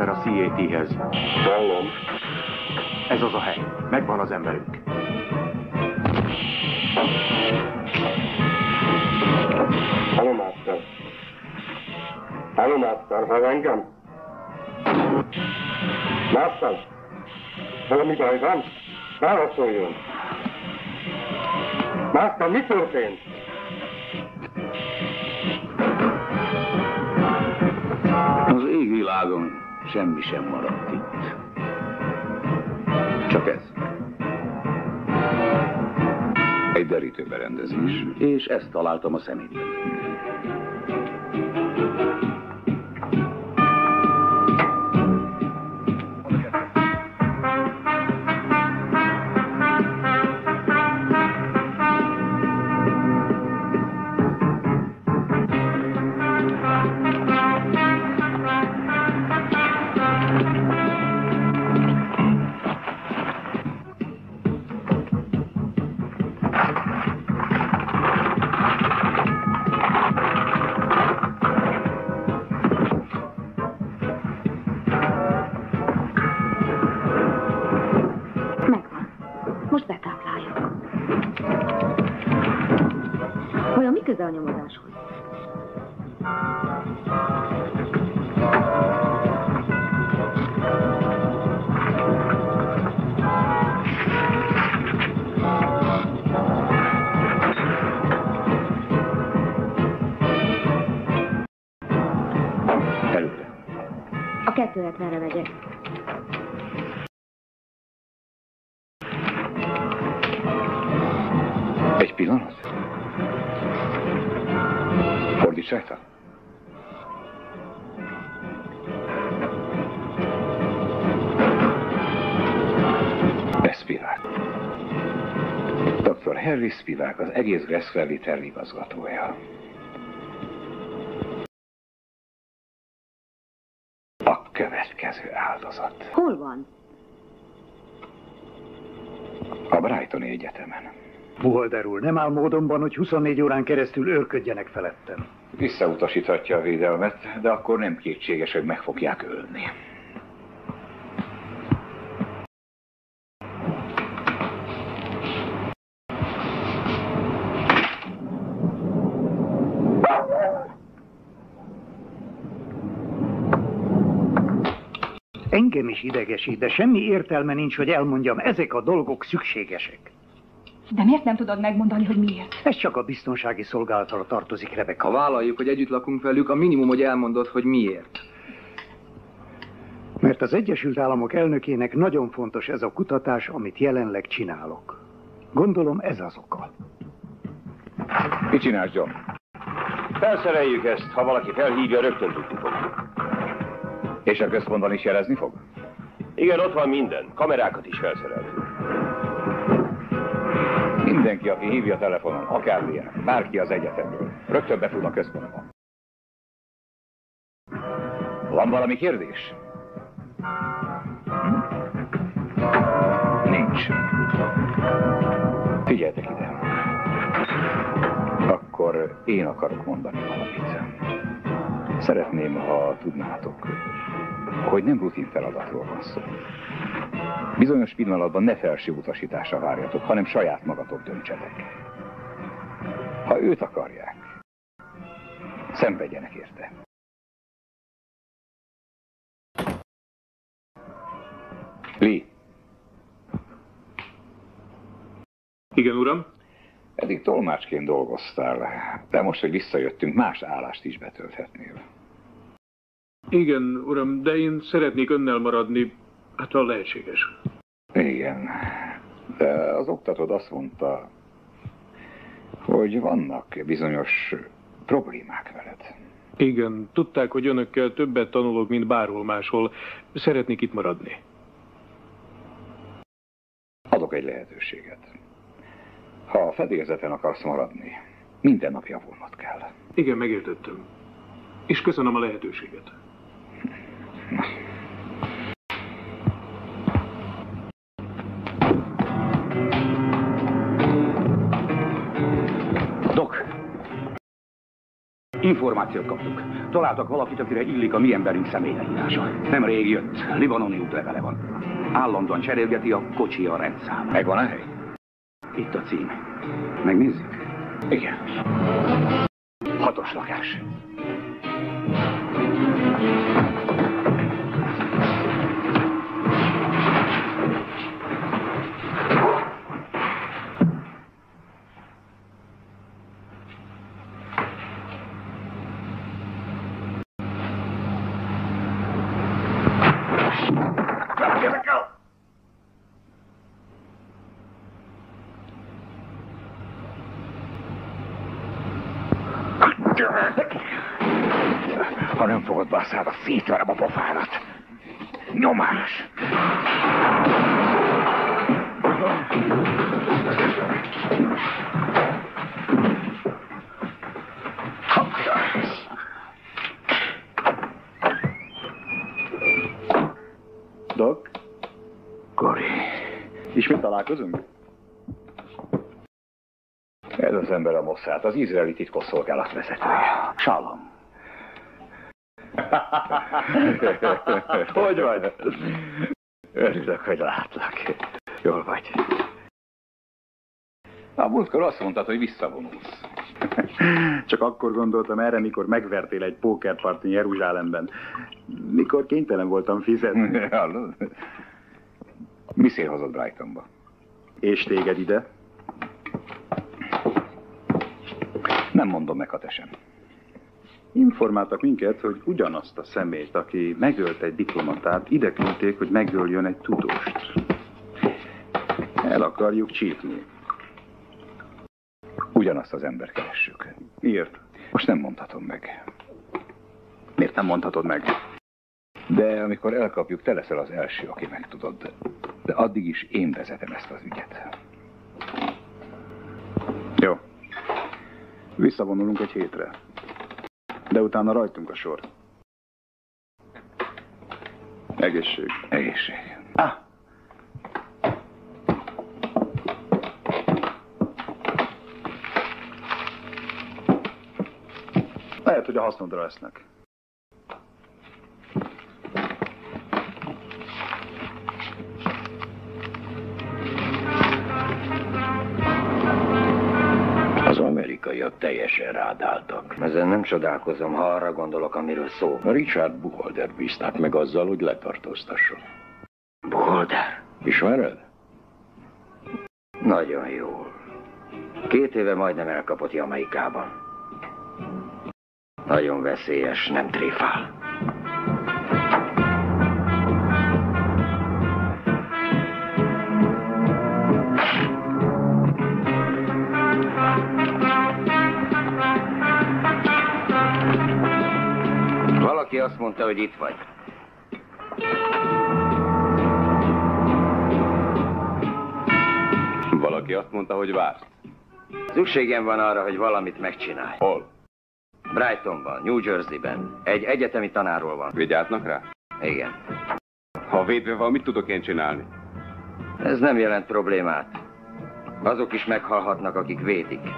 ember a C A T-hez. Hallom. Ez az a hely. Megvan az emberünk. Hello, Master. Hello, Master. Hall engem? Master? Valami baj van? Válaszoljon. Master, mi történt? Az égvilágon semmi sem maradt itt. Csak ez. Egy derítőberendezés. És ezt találtam a szemétben. A nyomozáshoz. Előre. A kettőhetvenre vegyek. Egy pillanat. Fordíts rajta. Spivak. doktor Harry Spivak, az egész Grass Valley tervigazgatója. A következő áldozat. Hol van? A Brightoni Egyetemen. Buholder úr, nem áll módonban, hogy huszonnégy órán keresztül őrködjenek felettem. Visszautasíthatja a védelmet, de akkor nem kétséges, hogy meg fogják ölni. Engem is idegesít, de semmi értelme nincs, hogy elmondjam, ezek a dolgok szükségesek. De miért nem tudod megmondani, hogy miért? Ez csak a biztonsági szolgálatra tartozik, Rebecca. Ha vállaljuk, hogy együtt lakunk velük, a minimum, hogy elmondod, hogy miért. Mert az Egyesült Államok elnökének nagyon fontos ez a kutatás, amit jelenleg csinálok. Gondolom ez az oka. Mit csinálsz, John? Felszereljük ezt, ha valaki felhívja, rögtön tudni fogjuk. És a központban is jelezni fog? Igen, ott van minden. Kamerákat is felszereltünk. Mindenki, aki hívja a telefonon, akármilyen, bárki az egyetemről, rögtön befut a központba. Van valami kérdés? Hm? Nincs. Figyeltek ide. Akkor én akarok mondani valamit. Szeretném, ha tudnátok, hogy nem rutin feladatról van szó. Bizonyos pillanatban ne felső utasításra várjatok, hanem saját magatok döntsetek. Ha őt akarják, szenvedjenek érte. Lee. Igen, uram? Eddig tolmácsként dolgoztál, de most, hogy visszajöttünk, más állást is betölthetnél. Igen, uram, de én szeretnék önnel maradni, hát ha lehetséges. Igen, de az oktatód azt mondta, hogy vannak bizonyos problémák veled. Igen, tudták, hogy önökkel többet tanulok, mint bárhol máshol. Szeretnék itt maradni. Adok egy lehetőséget. Ha a fedélzeten akarsz maradni, minden nap javulnod kell. Igen, megértettem. És köszönöm a lehetőséget. Információt kaptuk. Találtak valakit, akire illik a mi emberünk személyleírása. Nemrég jött, libanoni útlevele van. Állandóan cserélgeti a kocsi a rendszámot. Megvan a hely? Itt a cím. Megnézzük? Igen. Hatos lakás. Ha nem fogod be a szádat, szétverem a pofádat. Nyomás! Doc? Cory. Ismét találkozunk? Ez az ember a Mossad, az izraeli titkosszolgálat vezetője. Shalom. Hogy vagy? Örülök, hogy látlak. Jól vagy. A múltkor azt mondtad, hogy visszavonulsz. Csak akkor gondoltam erre, mikor megvertél egy pókerpartin Jeruzsálemben. Mikor kénytelen voltam fizetni. Hallod? Mi szél hozott Brightonba? És téged ide? Nem mondom meg, ha te sem. Informáltak minket, hogy ugyanazt a szemét, aki megölt egy diplomatát, ide küldték, hogy megöljön egy tudóst. El akarjuk csípni. Ugyanazt az ember keressük. Miért? Most nem mondhatom meg. Miért nem mondhatod meg? De amikor elkapjuk, te leszel az első, aki megtudod. De addig is én vezetem ezt az ügyet. Jó. Visszavonulunk egy hétre. De utána rajtunk a sor. Egészség. Egészség. Ah. Lehet, hogy a hasznodra lesznek. Az amerikaiak teljesen rádáltak. Ezen nem csodálkozom, ha arra gondolok, amiről szó. Richard Buholder bízták meg azzal, hogy letartóztasson. Buholder? Ismered? Nagyon jól. Két éve majdnem elkapott Jamaikában. Nagyon veszélyes, nem tréfál. Valaki azt mondta, hogy itt vagy. Valaki azt mondta, hogy vársz. Szükségem van arra, hogy valamit megcsinálj. Hol? Brightonban, New Jerseyben. Egy egyetemi tanárról van. Vigyáznak rá? Igen. Ha védve van, mit tudok én csinálni? Ez nem jelent problémát. Azok is meghalhatnak, akik védik.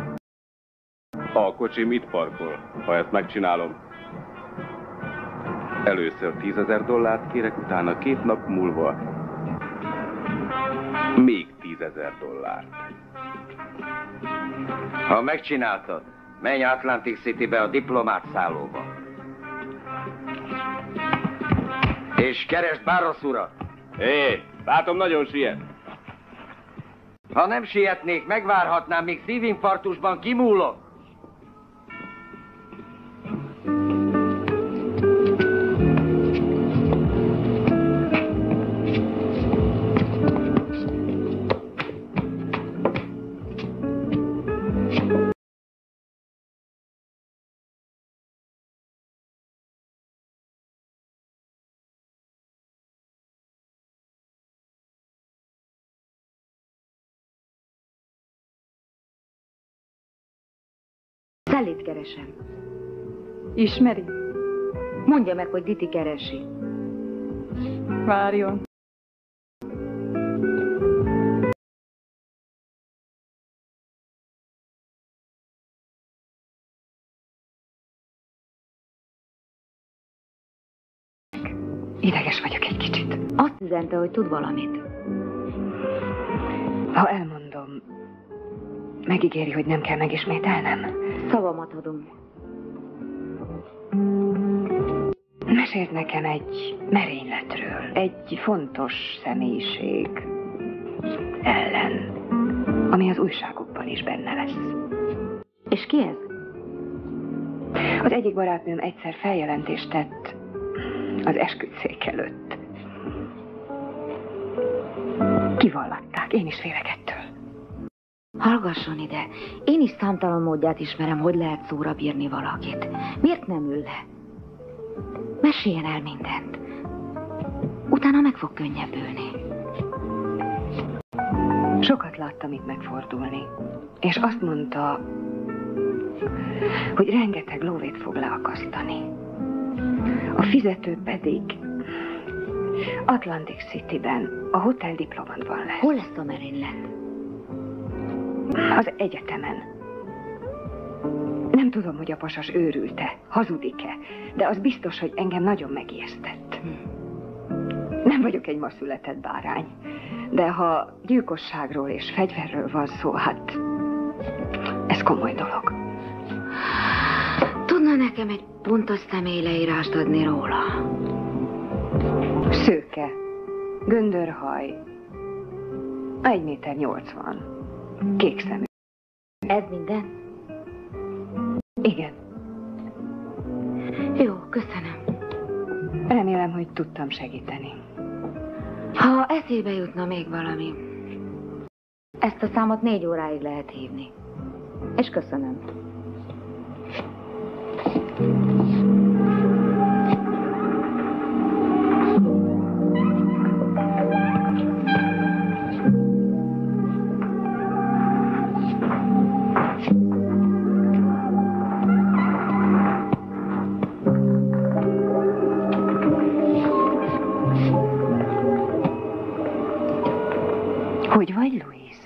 A kocsi mit parkol? Ha ezt megcsinálom, először tízezer dollárt kérek, utána két nap múlva még tízezer dollárt. Ha megcsináltad, menj Atlantic Citybe a diplomát szállóba. És keresd Barros urat. Hé, látom, nagyon siet. Ha nem sietnék, megvárhatnám, míg szívinfarktusban kimúlok. Szellit keresem. Ismeri? Mondja meg, hogy Diti keresi. Várjon. vagyok egy kicsit. Azt üzente, hogy tud valamit. Ha elmondom, megígéri, hogy nem kell megismételnem? Szavamat adom. Mesélt nekem egy merényletről, egy fontos személyiség ellen, ami az újságokban is benne lesz. És ki ez? Az egyik barátnőm egyszer feljelentést tett az esküdtszék előtt. Kivallatták, én is félek ettől. Hallgasson ide, én is számtalan módját ismerem, hogy lehet szóra bírni valakit. Miért nem ül le? Meséljen el mindent. Utána meg fog könnyebbülni. Sokat láttam itt megfordulni, és azt mondta, hogy rengeteg lóvét fog leakasztani. A fizető pedig Atlantic Cityben, a Hotel Diplomatban lesz. Hol lesz a merénylet? Az egyetemen. Nem tudom, hogy a pasas őrült-e, hazudik-e, de az biztos, hogy engem nagyon megijesztett. Nem vagyok egy ma született bárány, de ha gyilkosságról és fegyverről van szó, hát ez komoly dolog. Tudna nekem egy pontos személyleírást adni róla? Szőke, göndörhaj, egy méter nyolcvan, kék szemű. Ez minden? Igen. Jó, köszönöm. Remélem, hogy tudtam segíteni. Ha eszébe jutna még valami, ezt a számot négy óráig lehet hívni. És köszönöm. Hogy vagy, Louise?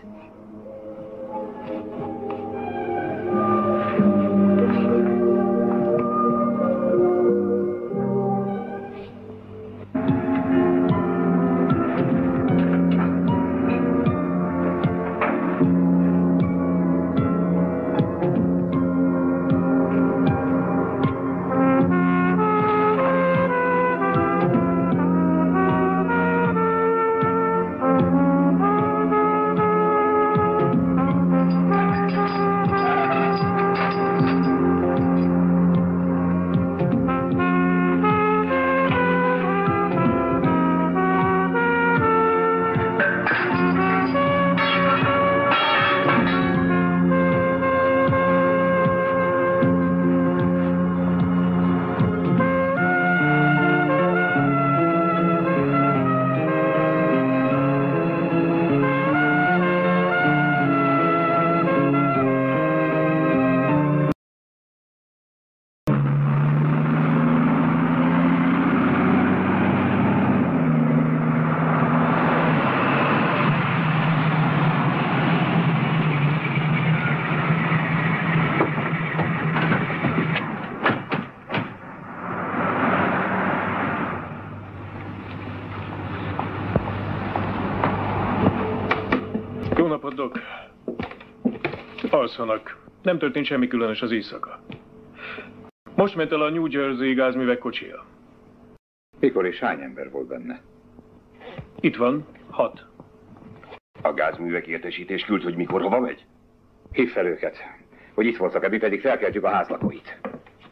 Doc. Alszanak. Nem történt semmi különös az éjszaka. Most ment el a New Jersey gázművek kocsia. Mikor és hány ember volt benne? Itt van, hat. A gázművek értesítés küld, hogy mikor hova megy? Hív fel őket, hogy itt voltak, mi pedig felkeltjük a házlakóit.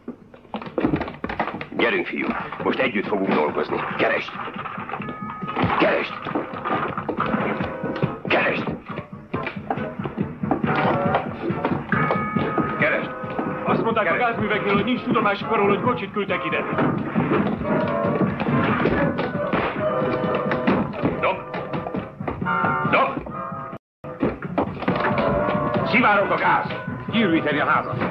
Gyerünk, fiú, most együtt fogunk dolgozni. Keresd! Keresd! Keresd! Keresd! Azt mondták Keresd. A gázműveknél, hogy nincs tudomásuk arról, hogy kocsit küldtek ide. Dob! Dob! Szivárog a gáz! Kiüríteni a házat!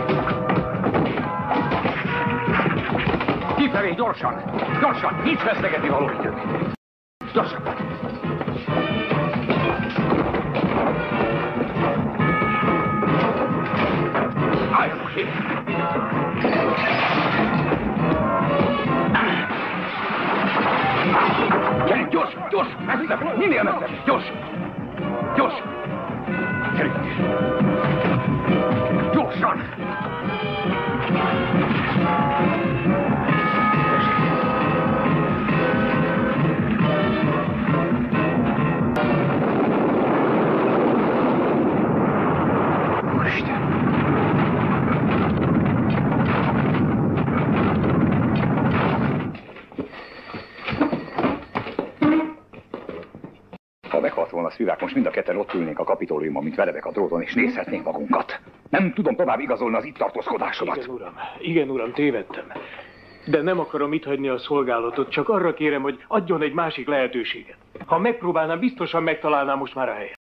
Kifelé, gyorsan! Gyorsan! Nincs vesztegetni való idők! Gyorsan! Álljon ki! Gyerünk, gyors, gyors, messze, minél messzebb, gyors, gyors. Gyerünk. Gyorsan. Ha meghalt volna Szivák, most mind a ketten ott ülnénk a Kapitóliumon, mint verebek a dróton, és nézhetnénk magunkat. Nem tudom tovább igazolni az itt tartózkodásomat. Igen, uram. Igen, uram, tévedtem. De nem akarom itt hagyni a szolgálatot, csak arra kérem, hogy adjon egy másik lehetőséget. Ha megpróbálnám, biztosan megtalálnám most már a helyet.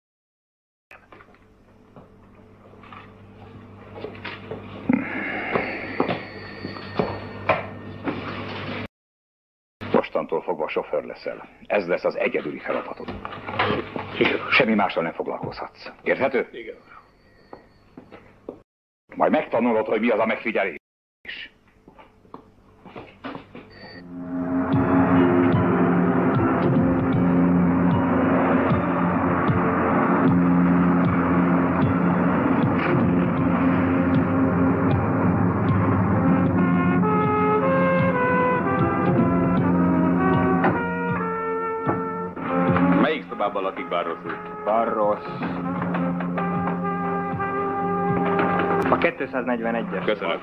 Mostantól fogva sofőr leszel. Ez lesz az egyedüli feladatod. Igen. Semmi mással nem foglalkozhatsz. Érthető? Igen. Majd megtanulod, hogy mi az a megfigyelés. Melyik szobában lakik Barros úr? Barros. A kétszáznegyvenegyes. Köszönöm.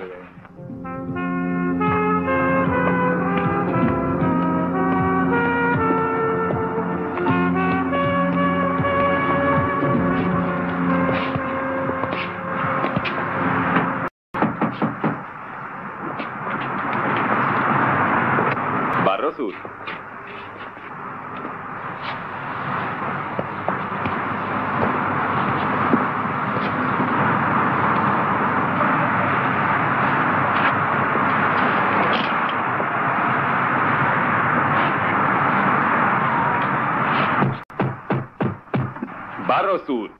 Barros úr? Barros úr!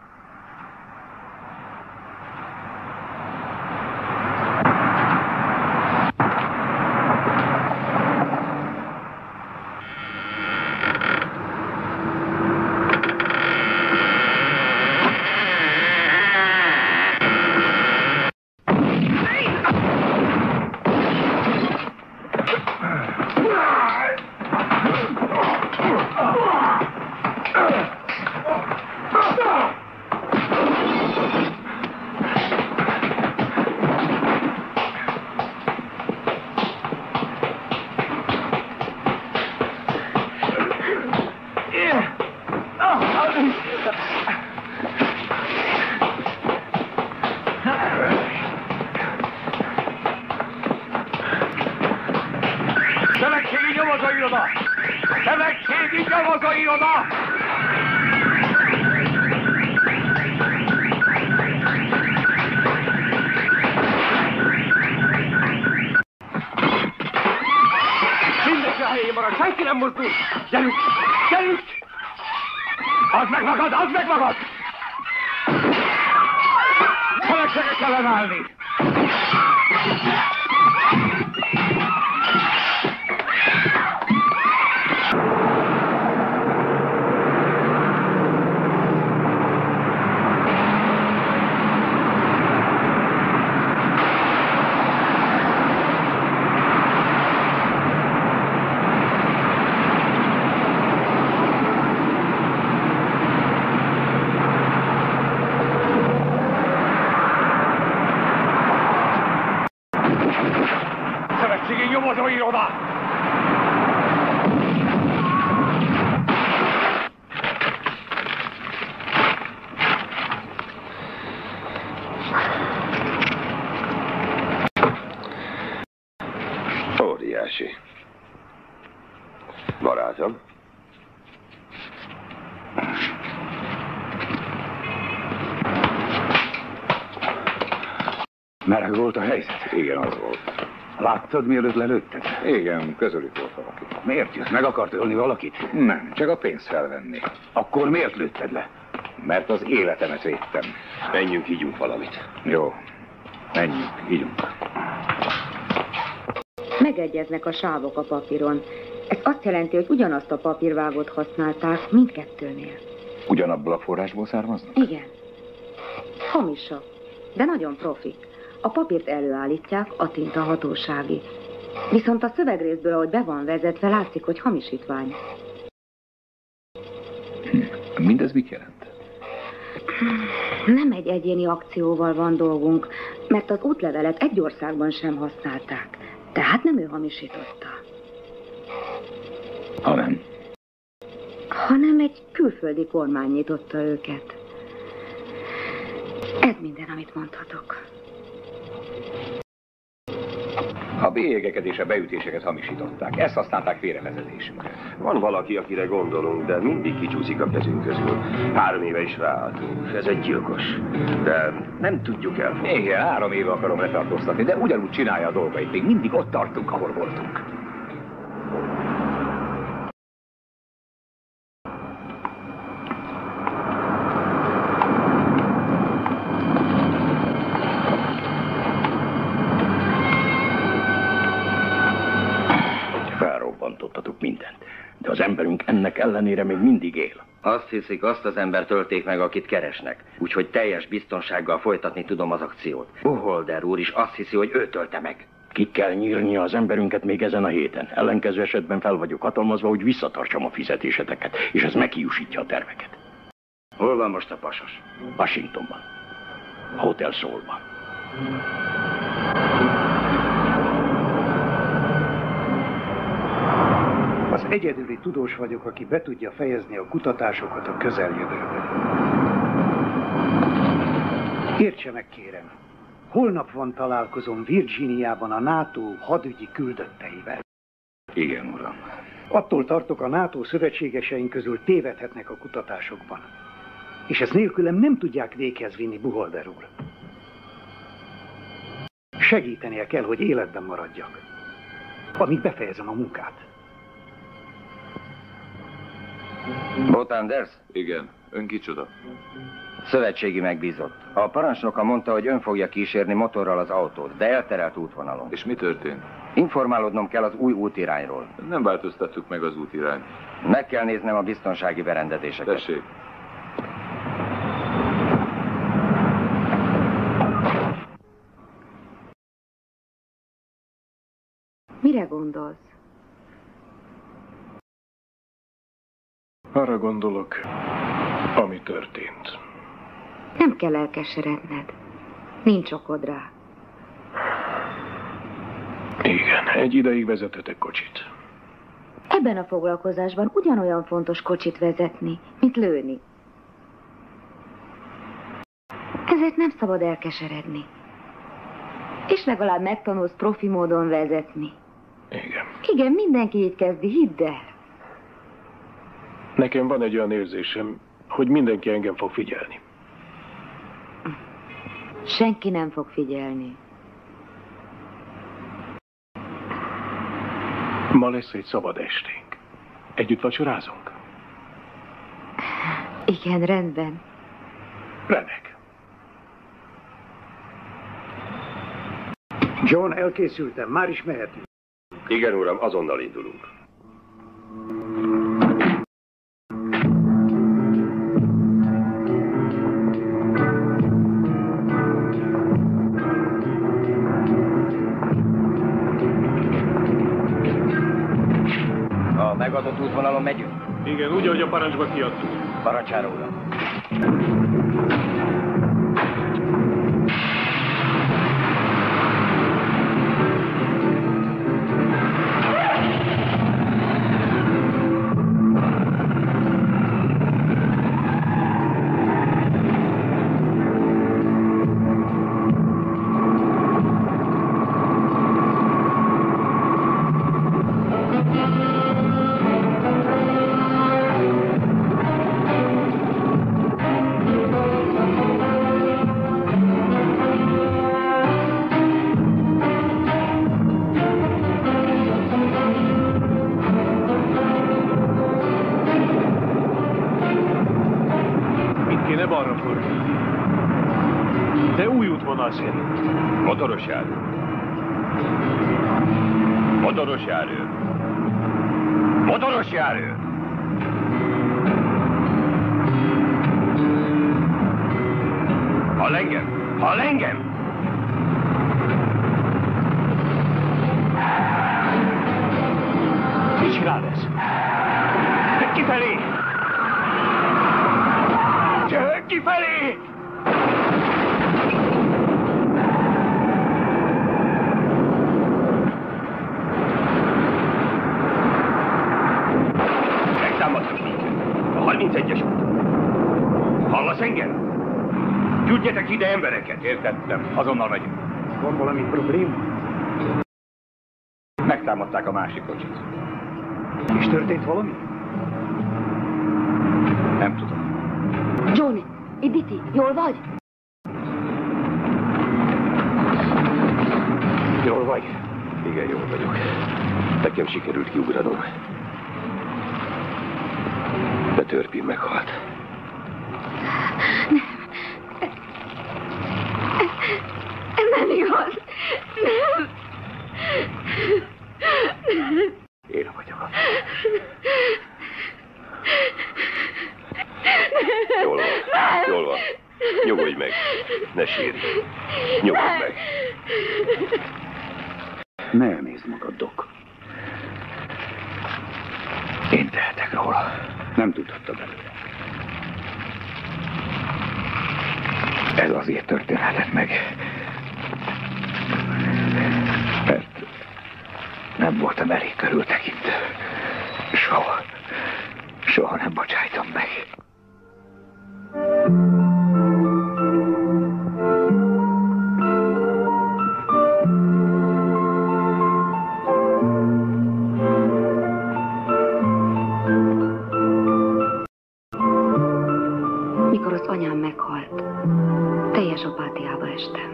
Szövetségi nyomozóiroda! Szövetségi nyomozóiroda! Mindenki a helyén marad, senki nem mozdul! Gyerünk! Gyerünk! Add meg magad! Add meg magad! Szövetségek kell állni! Nyomozóiroda! Óriási. Barátom. Meleg volt a helyzet? Igen, az volt. Láttad, mielőtt lelőtted? Igen, közülük volt valaki. Miért jött? Meg akart ölni valakit? Nem, csak a pénzt felvenni. Akkor miért lőtted le? Mert az életemet védtem. Menjünk, ígyunk valamit. Jó, menjünk, ígyunk. Megegyeznek a sávok a papíron. Ez azt jelenti, hogy ugyanazt a papírvágót használták mindkettőnél. Ugyanabból a forrásból származnak? Igen. Hamisak, de nagyon profik. A papírt előállítják, a tinta hatósági. Viszont a szövegrészből, ahogy be van vezetve, látszik, hogy hamisítvány. Hm. Mindez mit jelent? Nem egy egyéni akcióval van dolgunk, mert az útlevelet egy országban sem használták. Tehát nem ő hamisította. Ha nem? Hanem egy külföldi kormány nyitotta őket. Ez minden, amit mondhatok. A bélyegeket és a beütéseket hamisították. Ezt használták félrevezetésünkre. Van valaki, akire gondolunk, de mindig kicsúszik a kezünk közül. Három éve is ráálltunk. Ez egy gyilkos. De nem tudjuk el. Igen, három éve akarom letartóztatni, de ugyanúgy csinálja a dolgait. Még mindig ott tartunk, ahol voltunk. Mindent. De az emberünk ennek ellenére még mindig él. Azt hiszik, azt az embert ölték meg, akit keresnek. Úgyhogy teljes biztonsággal folytatni tudom az akciót. Buholder úr is azt hiszi, hogy ő tölte meg. Ki kell nyírnia az emberünket még ezen a héten. Ellenkező esetben fel vagyok hatalmazva, hogy visszatartsam a fizetéseteket, és ez meghiúsítja a terveket. Hol van most a pasas? Washingtonban. A Hotel Seoulban. Az egyedüli tudós vagyok, aki be tudja fejezni a kutatásokat a közeljövőben. Értse meg, kérem, holnap van találkozom Virginiában a NATO hadügyi küldötteivel. Igen, uram. Attól tartok, a NATO szövetségeseink közül tévedhetnek a kutatásokban. És ezt nélkülem nem tudják véghez vinni, Buholder úr. Segítenie kell, hogy életben maradjak, amíg befejezem a munkát. Bot Anders? Igen, ön kicsoda? Szövetségi megbízott. A parancsnoka mondta, hogy ön fogja kísérni motorral az autót, de elterelt útvonalon. És mi történt? Informálódnom kell az új útirányról. Nem változtattuk meg az útirányt. Meg kell néznem a biztonsági berendezéseket. Tessék. Mire gondolsz? Arra gondolok, ami történt. Nem kell elkeseredned. Nincs okod rá. Igen, egy ideig vezethetek kocsit. Ebben a foglalkozásban ugyanolyan fontos kocsit vezetni, mint lőni. Ezért nem szabad elkeseredni. És legalább megtanulsz profi módon vezetni. Igen. Igen, mindenki így kezdi, hidd el. Nekem van egy olyan érzésem, hogy mindenki engem fog figyelni. Senki nem fog figyelni. Ma lesz egy szabad esténk. Együtt vacsorázunk? Igen, rendben. Remek. John, elkészültem, már is mehetünk. Igen, uram, azonnal indulunk. A megadott útvonalon megyünk? Igen, úgy, ahogy a parancsba kiadtuk. Parancsára, uram. Motoros járő. Motoros járő. Motoros járőr! Hall engem? Hall engem? Mit csinál ez? Kifelé! Kifelé! Megtámadtak minket. A harmincegyes úton. Hallasz engem? Küldjetek ide embereket. Értettem. Azonnal megyünk. Van valami probléma? Megtámadták a másik kocsit. És történt valami? Nem tudom. Johnny, Iditi, jól vagy? Jól vagy? Igen, jól vagyok. Nekem sikerült kiugranom. De Törpin meghalt. Nem igaz. Nem. Én vagyok. Jól van, jól van. Nyugodj meg. Ne sírj. Nyugodj meg. Ne emészd magad, Doc. Én tehetek róla. Nem tudhatta belőle. Ez azért történhetett meg, mert nem voltam elég körültekintő. Soha, soha nem bocsájtom meg. Mikor az anyám meghalt, teljes apátiába estem.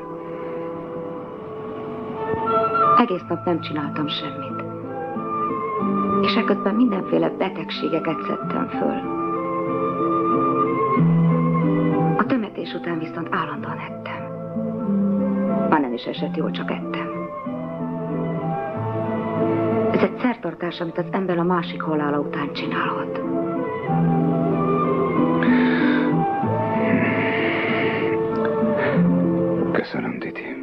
Egész nap nem csináltam semmit. És ekközben mindenféle betegségeket szedtem föl. A temetés után viszont állandóan ettem. Már nem is esett jól, csak ettem. Ez egy szertartás, amit az ember a másik halála után csinálhat. Köszönöm, Diti.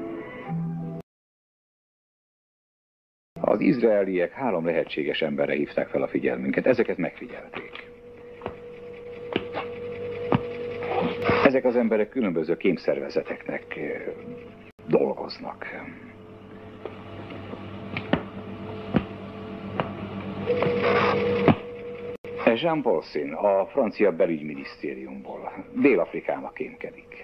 Az izraeliek három lehetséges emberre hívták fel a figyelmünket, ezeket megfigyelték. Ezek az emberek különböző kémszervezeteknek dolgoznak. Jean Paulsin a francia belügyminisztériumból Dél-Afrikának kémkedik.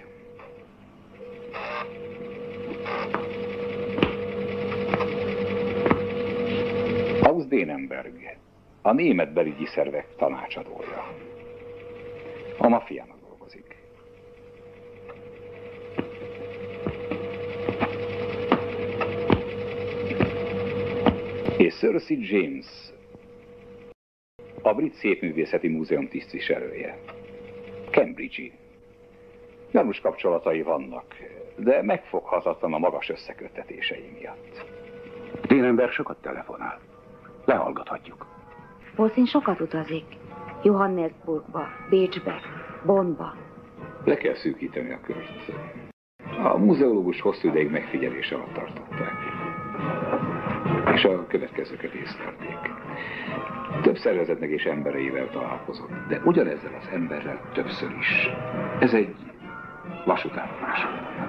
Klaus Denenberg, a német belügyi szervek tanácsadója. A maffiának dolgozik. És Sir Sid James, a Brit Szépművészeti Múzeum tisztviselője. Cambridge-i. Gyanús kapcsolatai vannak, de megfoghatatlan a magas összeköttetései miatt. Denenberg sokat telefonál. Lehallgathatjuk. Paulsin sokat utazik. Johannesburgba, Bécsbe, Bonnba. Le kell szűkíteni a kört. A múzeológus hosszú ideig megfigyelés alatt tartották. És a következőket észlelték. Több szervezetnek és embereivel találkozott, de ugyanezzel az emberrel többször is. Ez egy vasútállomás.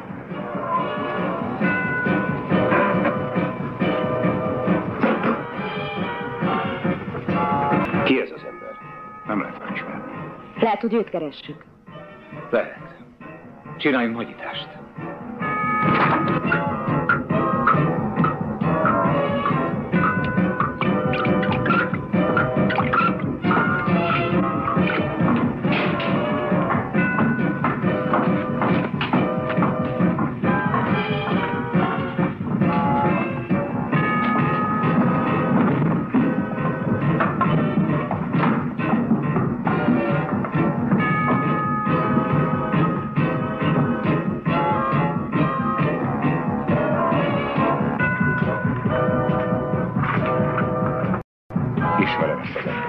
Ki ez az ember? Nem lehet felismerni. Lehet, hogy őt keressük. Lehet. Csináljunk nagyítást.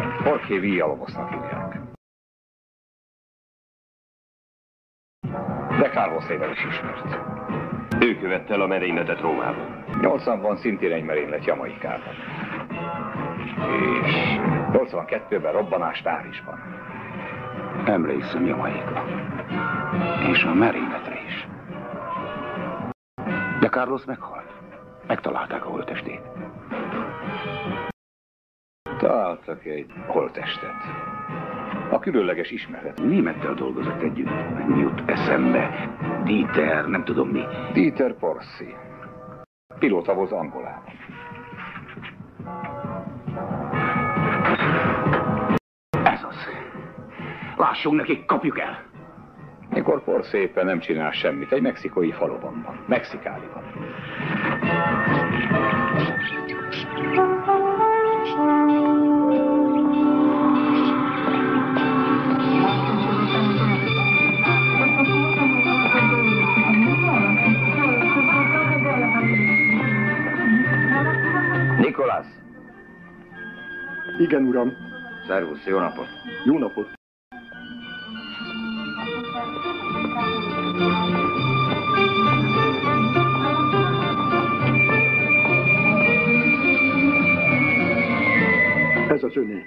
Jorge Villalobosnak hívják. De Carlos-ével is ismert. Ő követte el a merényletet Rómában. nyolcvanban szintén egy merénylet Jamaikában. És nyolcvankettőben robbanás Párizsban. Emlékszem Jamaika. És a merényletre is. De Carlos meghalt. Megtalálták a holttestét. Találtak egy holttestet. A különleges ismeret. Némettel dolgozott együtt. Mi jut eszembe? Dieter, nem tudom mi. Dieter Porsi. Pilóta volt Angolában. Ez az. Lássunk nekik, kapjuk el. Mikor Porsi éppen nem csinál semmit, egy mexikói faluban van. Mexicaliban. Nikolász! Igen, uram. Szervusz, jó napot! Jó napot! Ez az öné.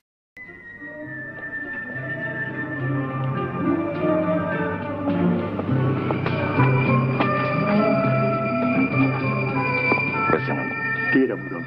Köszönöm. Kérem, uram.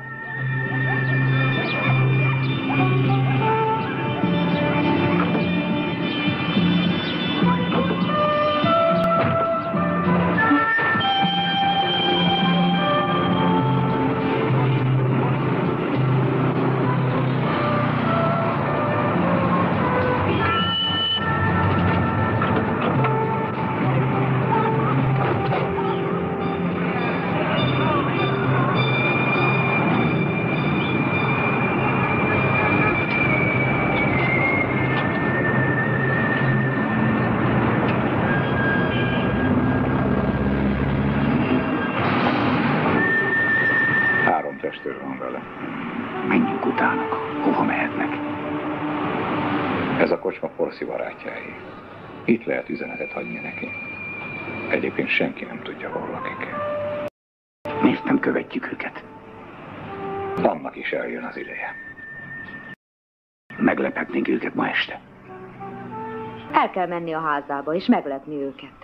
Testőr van vele. Menjünk utánuk. Hova mehetnek? Ez a kocsma Porsi barátjái. Itt lehet üzenetet hagyni neki. Egyébként senki nem tudja, hol lakik. Miért nem követjük őket? Annak is eljön az ideje. Meglephetnénk őket ma este. El kell menni a házába, és meglepni őket.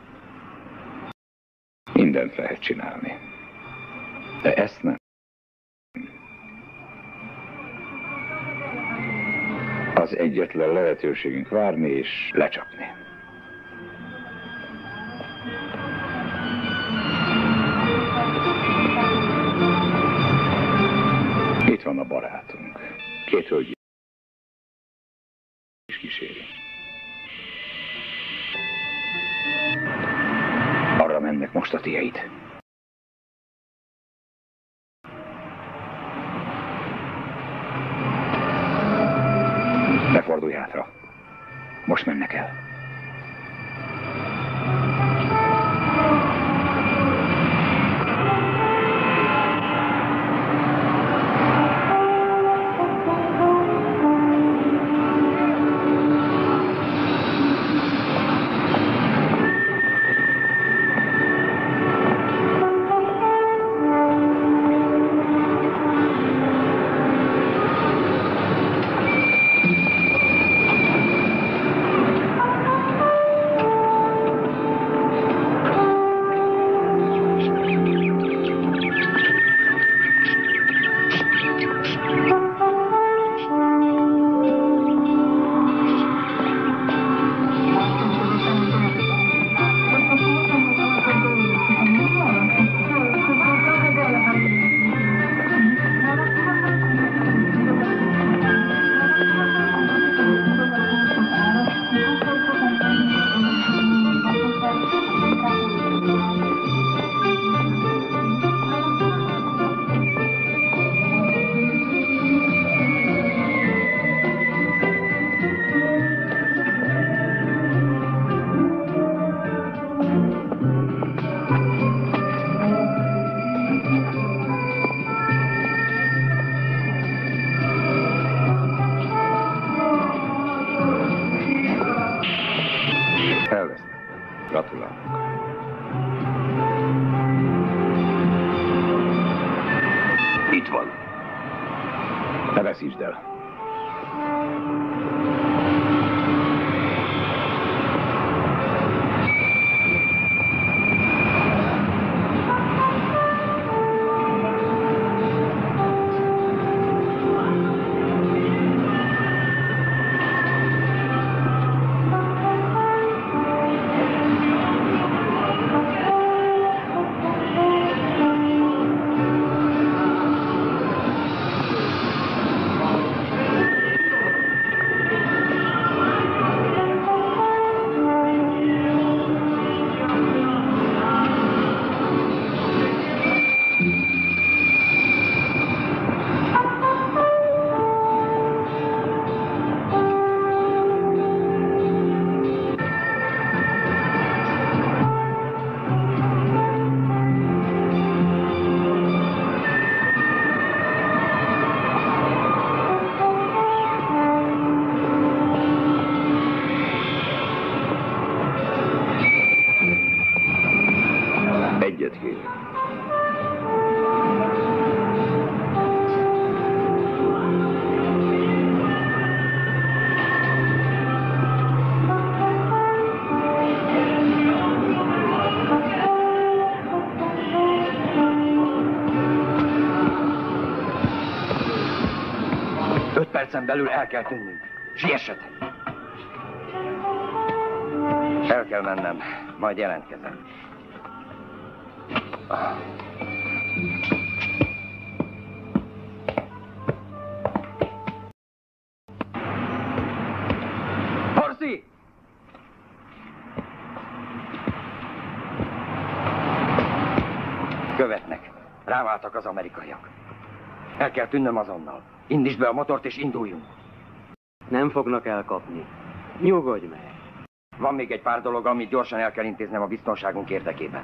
Mindent lehet csinálni. De ezt nem. Az egyetlen lehetőségünk várni és lecsapni. Itt van a barátunk. Két hölgy is kíséri. Arra mennek most a tieid. Ne fordulj hátra. Most mennek el. Gratulálok. Itt van. Ne veszítsd el. Percen belül el kell tűnnünk. Siessetek! El kell mennem, majd jelentkezem. Horsey! Követnek. Ráváltak az amerikaiak. El kell tűnnöm azonnal. Indítsd be a motort és induljunk. Nem fognak elkapni. Nyugodj meg. Van még egy pár dolog, amit gyorsan el kell intéznem a biztonságunk érdekében.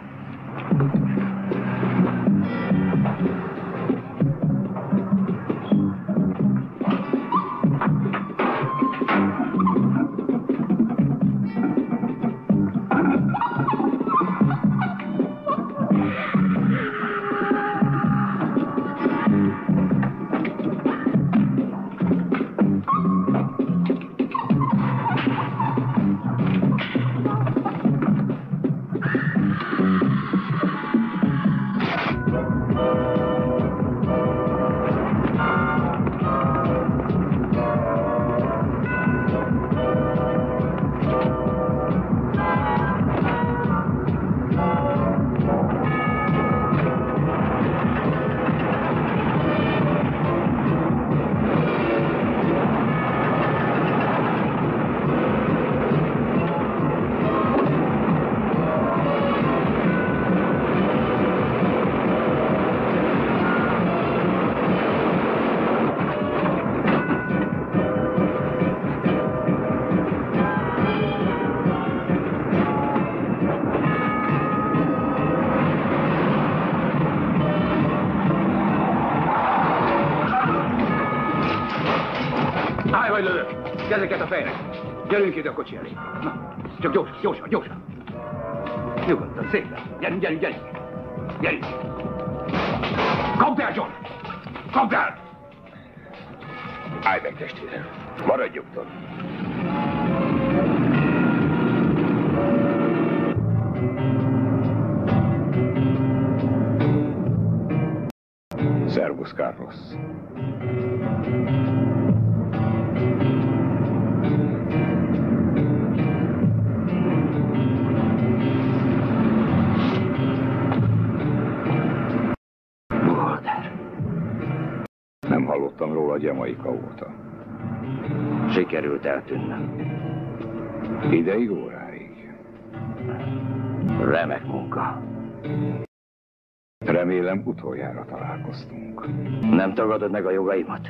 Kezeket a fejre! Gyerünk ide a kocsi elé! Na, csak gyorsan, gyorsan, gyorsan! Nyugodtan, szépen! Gyerünk, gyerünk, gyerünk! Gyerünk! Kapd el, John! Kapd el! Állj meg, testvérem! Maradj nyugton! Servus, Carlos. Nem hallottam róla Jamaika óta. Sikerült eltűnnöm. Ideig, óráig. Remek munka. Remélem utoljára találkoztunk. Nem tagadod meg a jogaimat?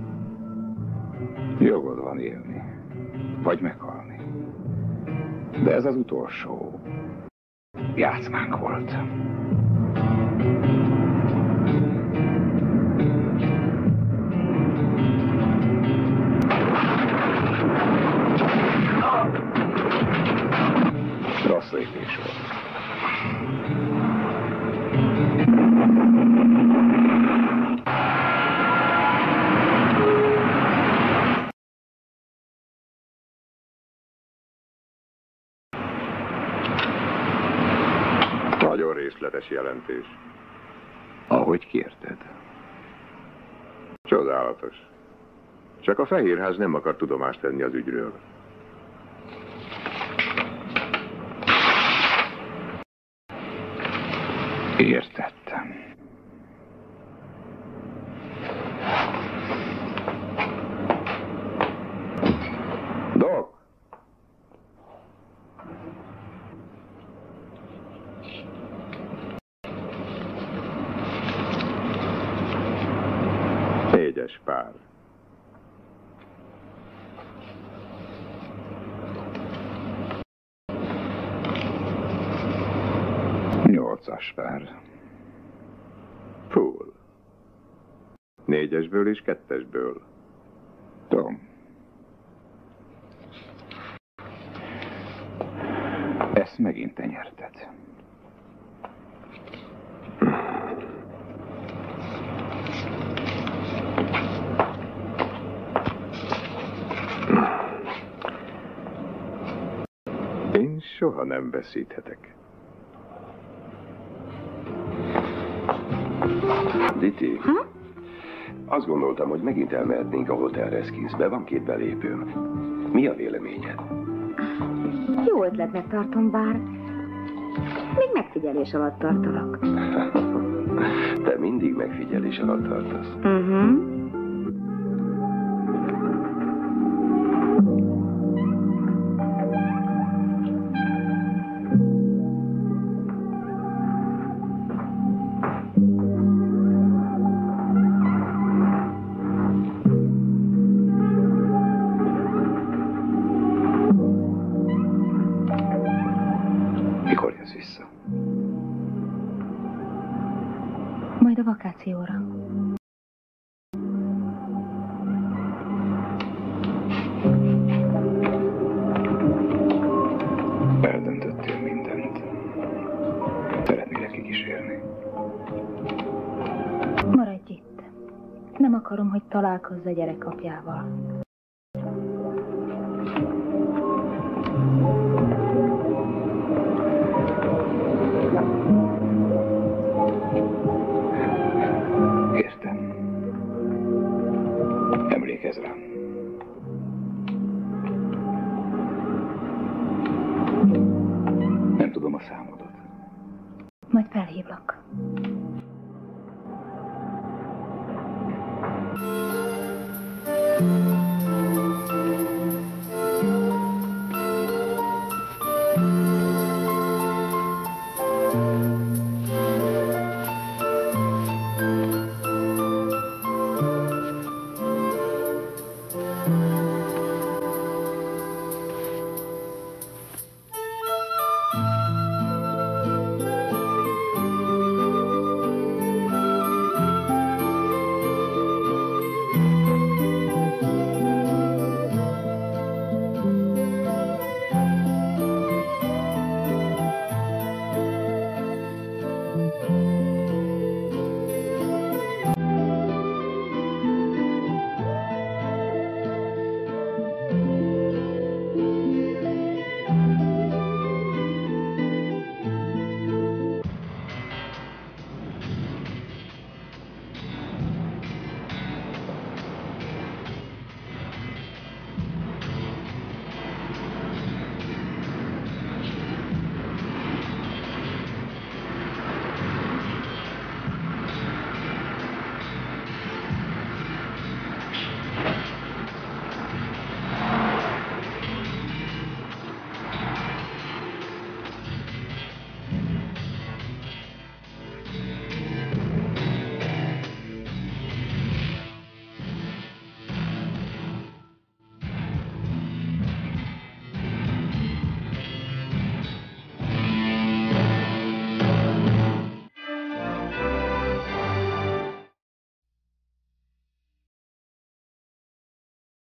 Jogod van élni. Vagy meghalni. De ez az utolsó játszmánk volt. Rossz lépés. Tökéletes jelentés. Ahogy kérted. Csodálatos. Csak a Fehérház nem akar tudomást tenni az ügyről. Értettem. Doc! Négyes pár. Nyolcas pár. Full. Négyesből és kettesből. Tom. Ezt megint te nyerted. Én soha nem veszíthetek. Diti, ha? Azt gondoltam, hogy megint elmehetnénk a Hotel Reskinsbe, van két belépőm. Mi a véleményed? Jó ötletnek tartom, bár még megfigyelés alatt tartalak. Te mindig megfigyelés alatt tartasz. Uh-huh. Majd a vakációra. Eldöntöttél mindent. Szeretnélek kikísérni. Maradj itt. Nem akarom, hogy találkozz a gyerek apjával.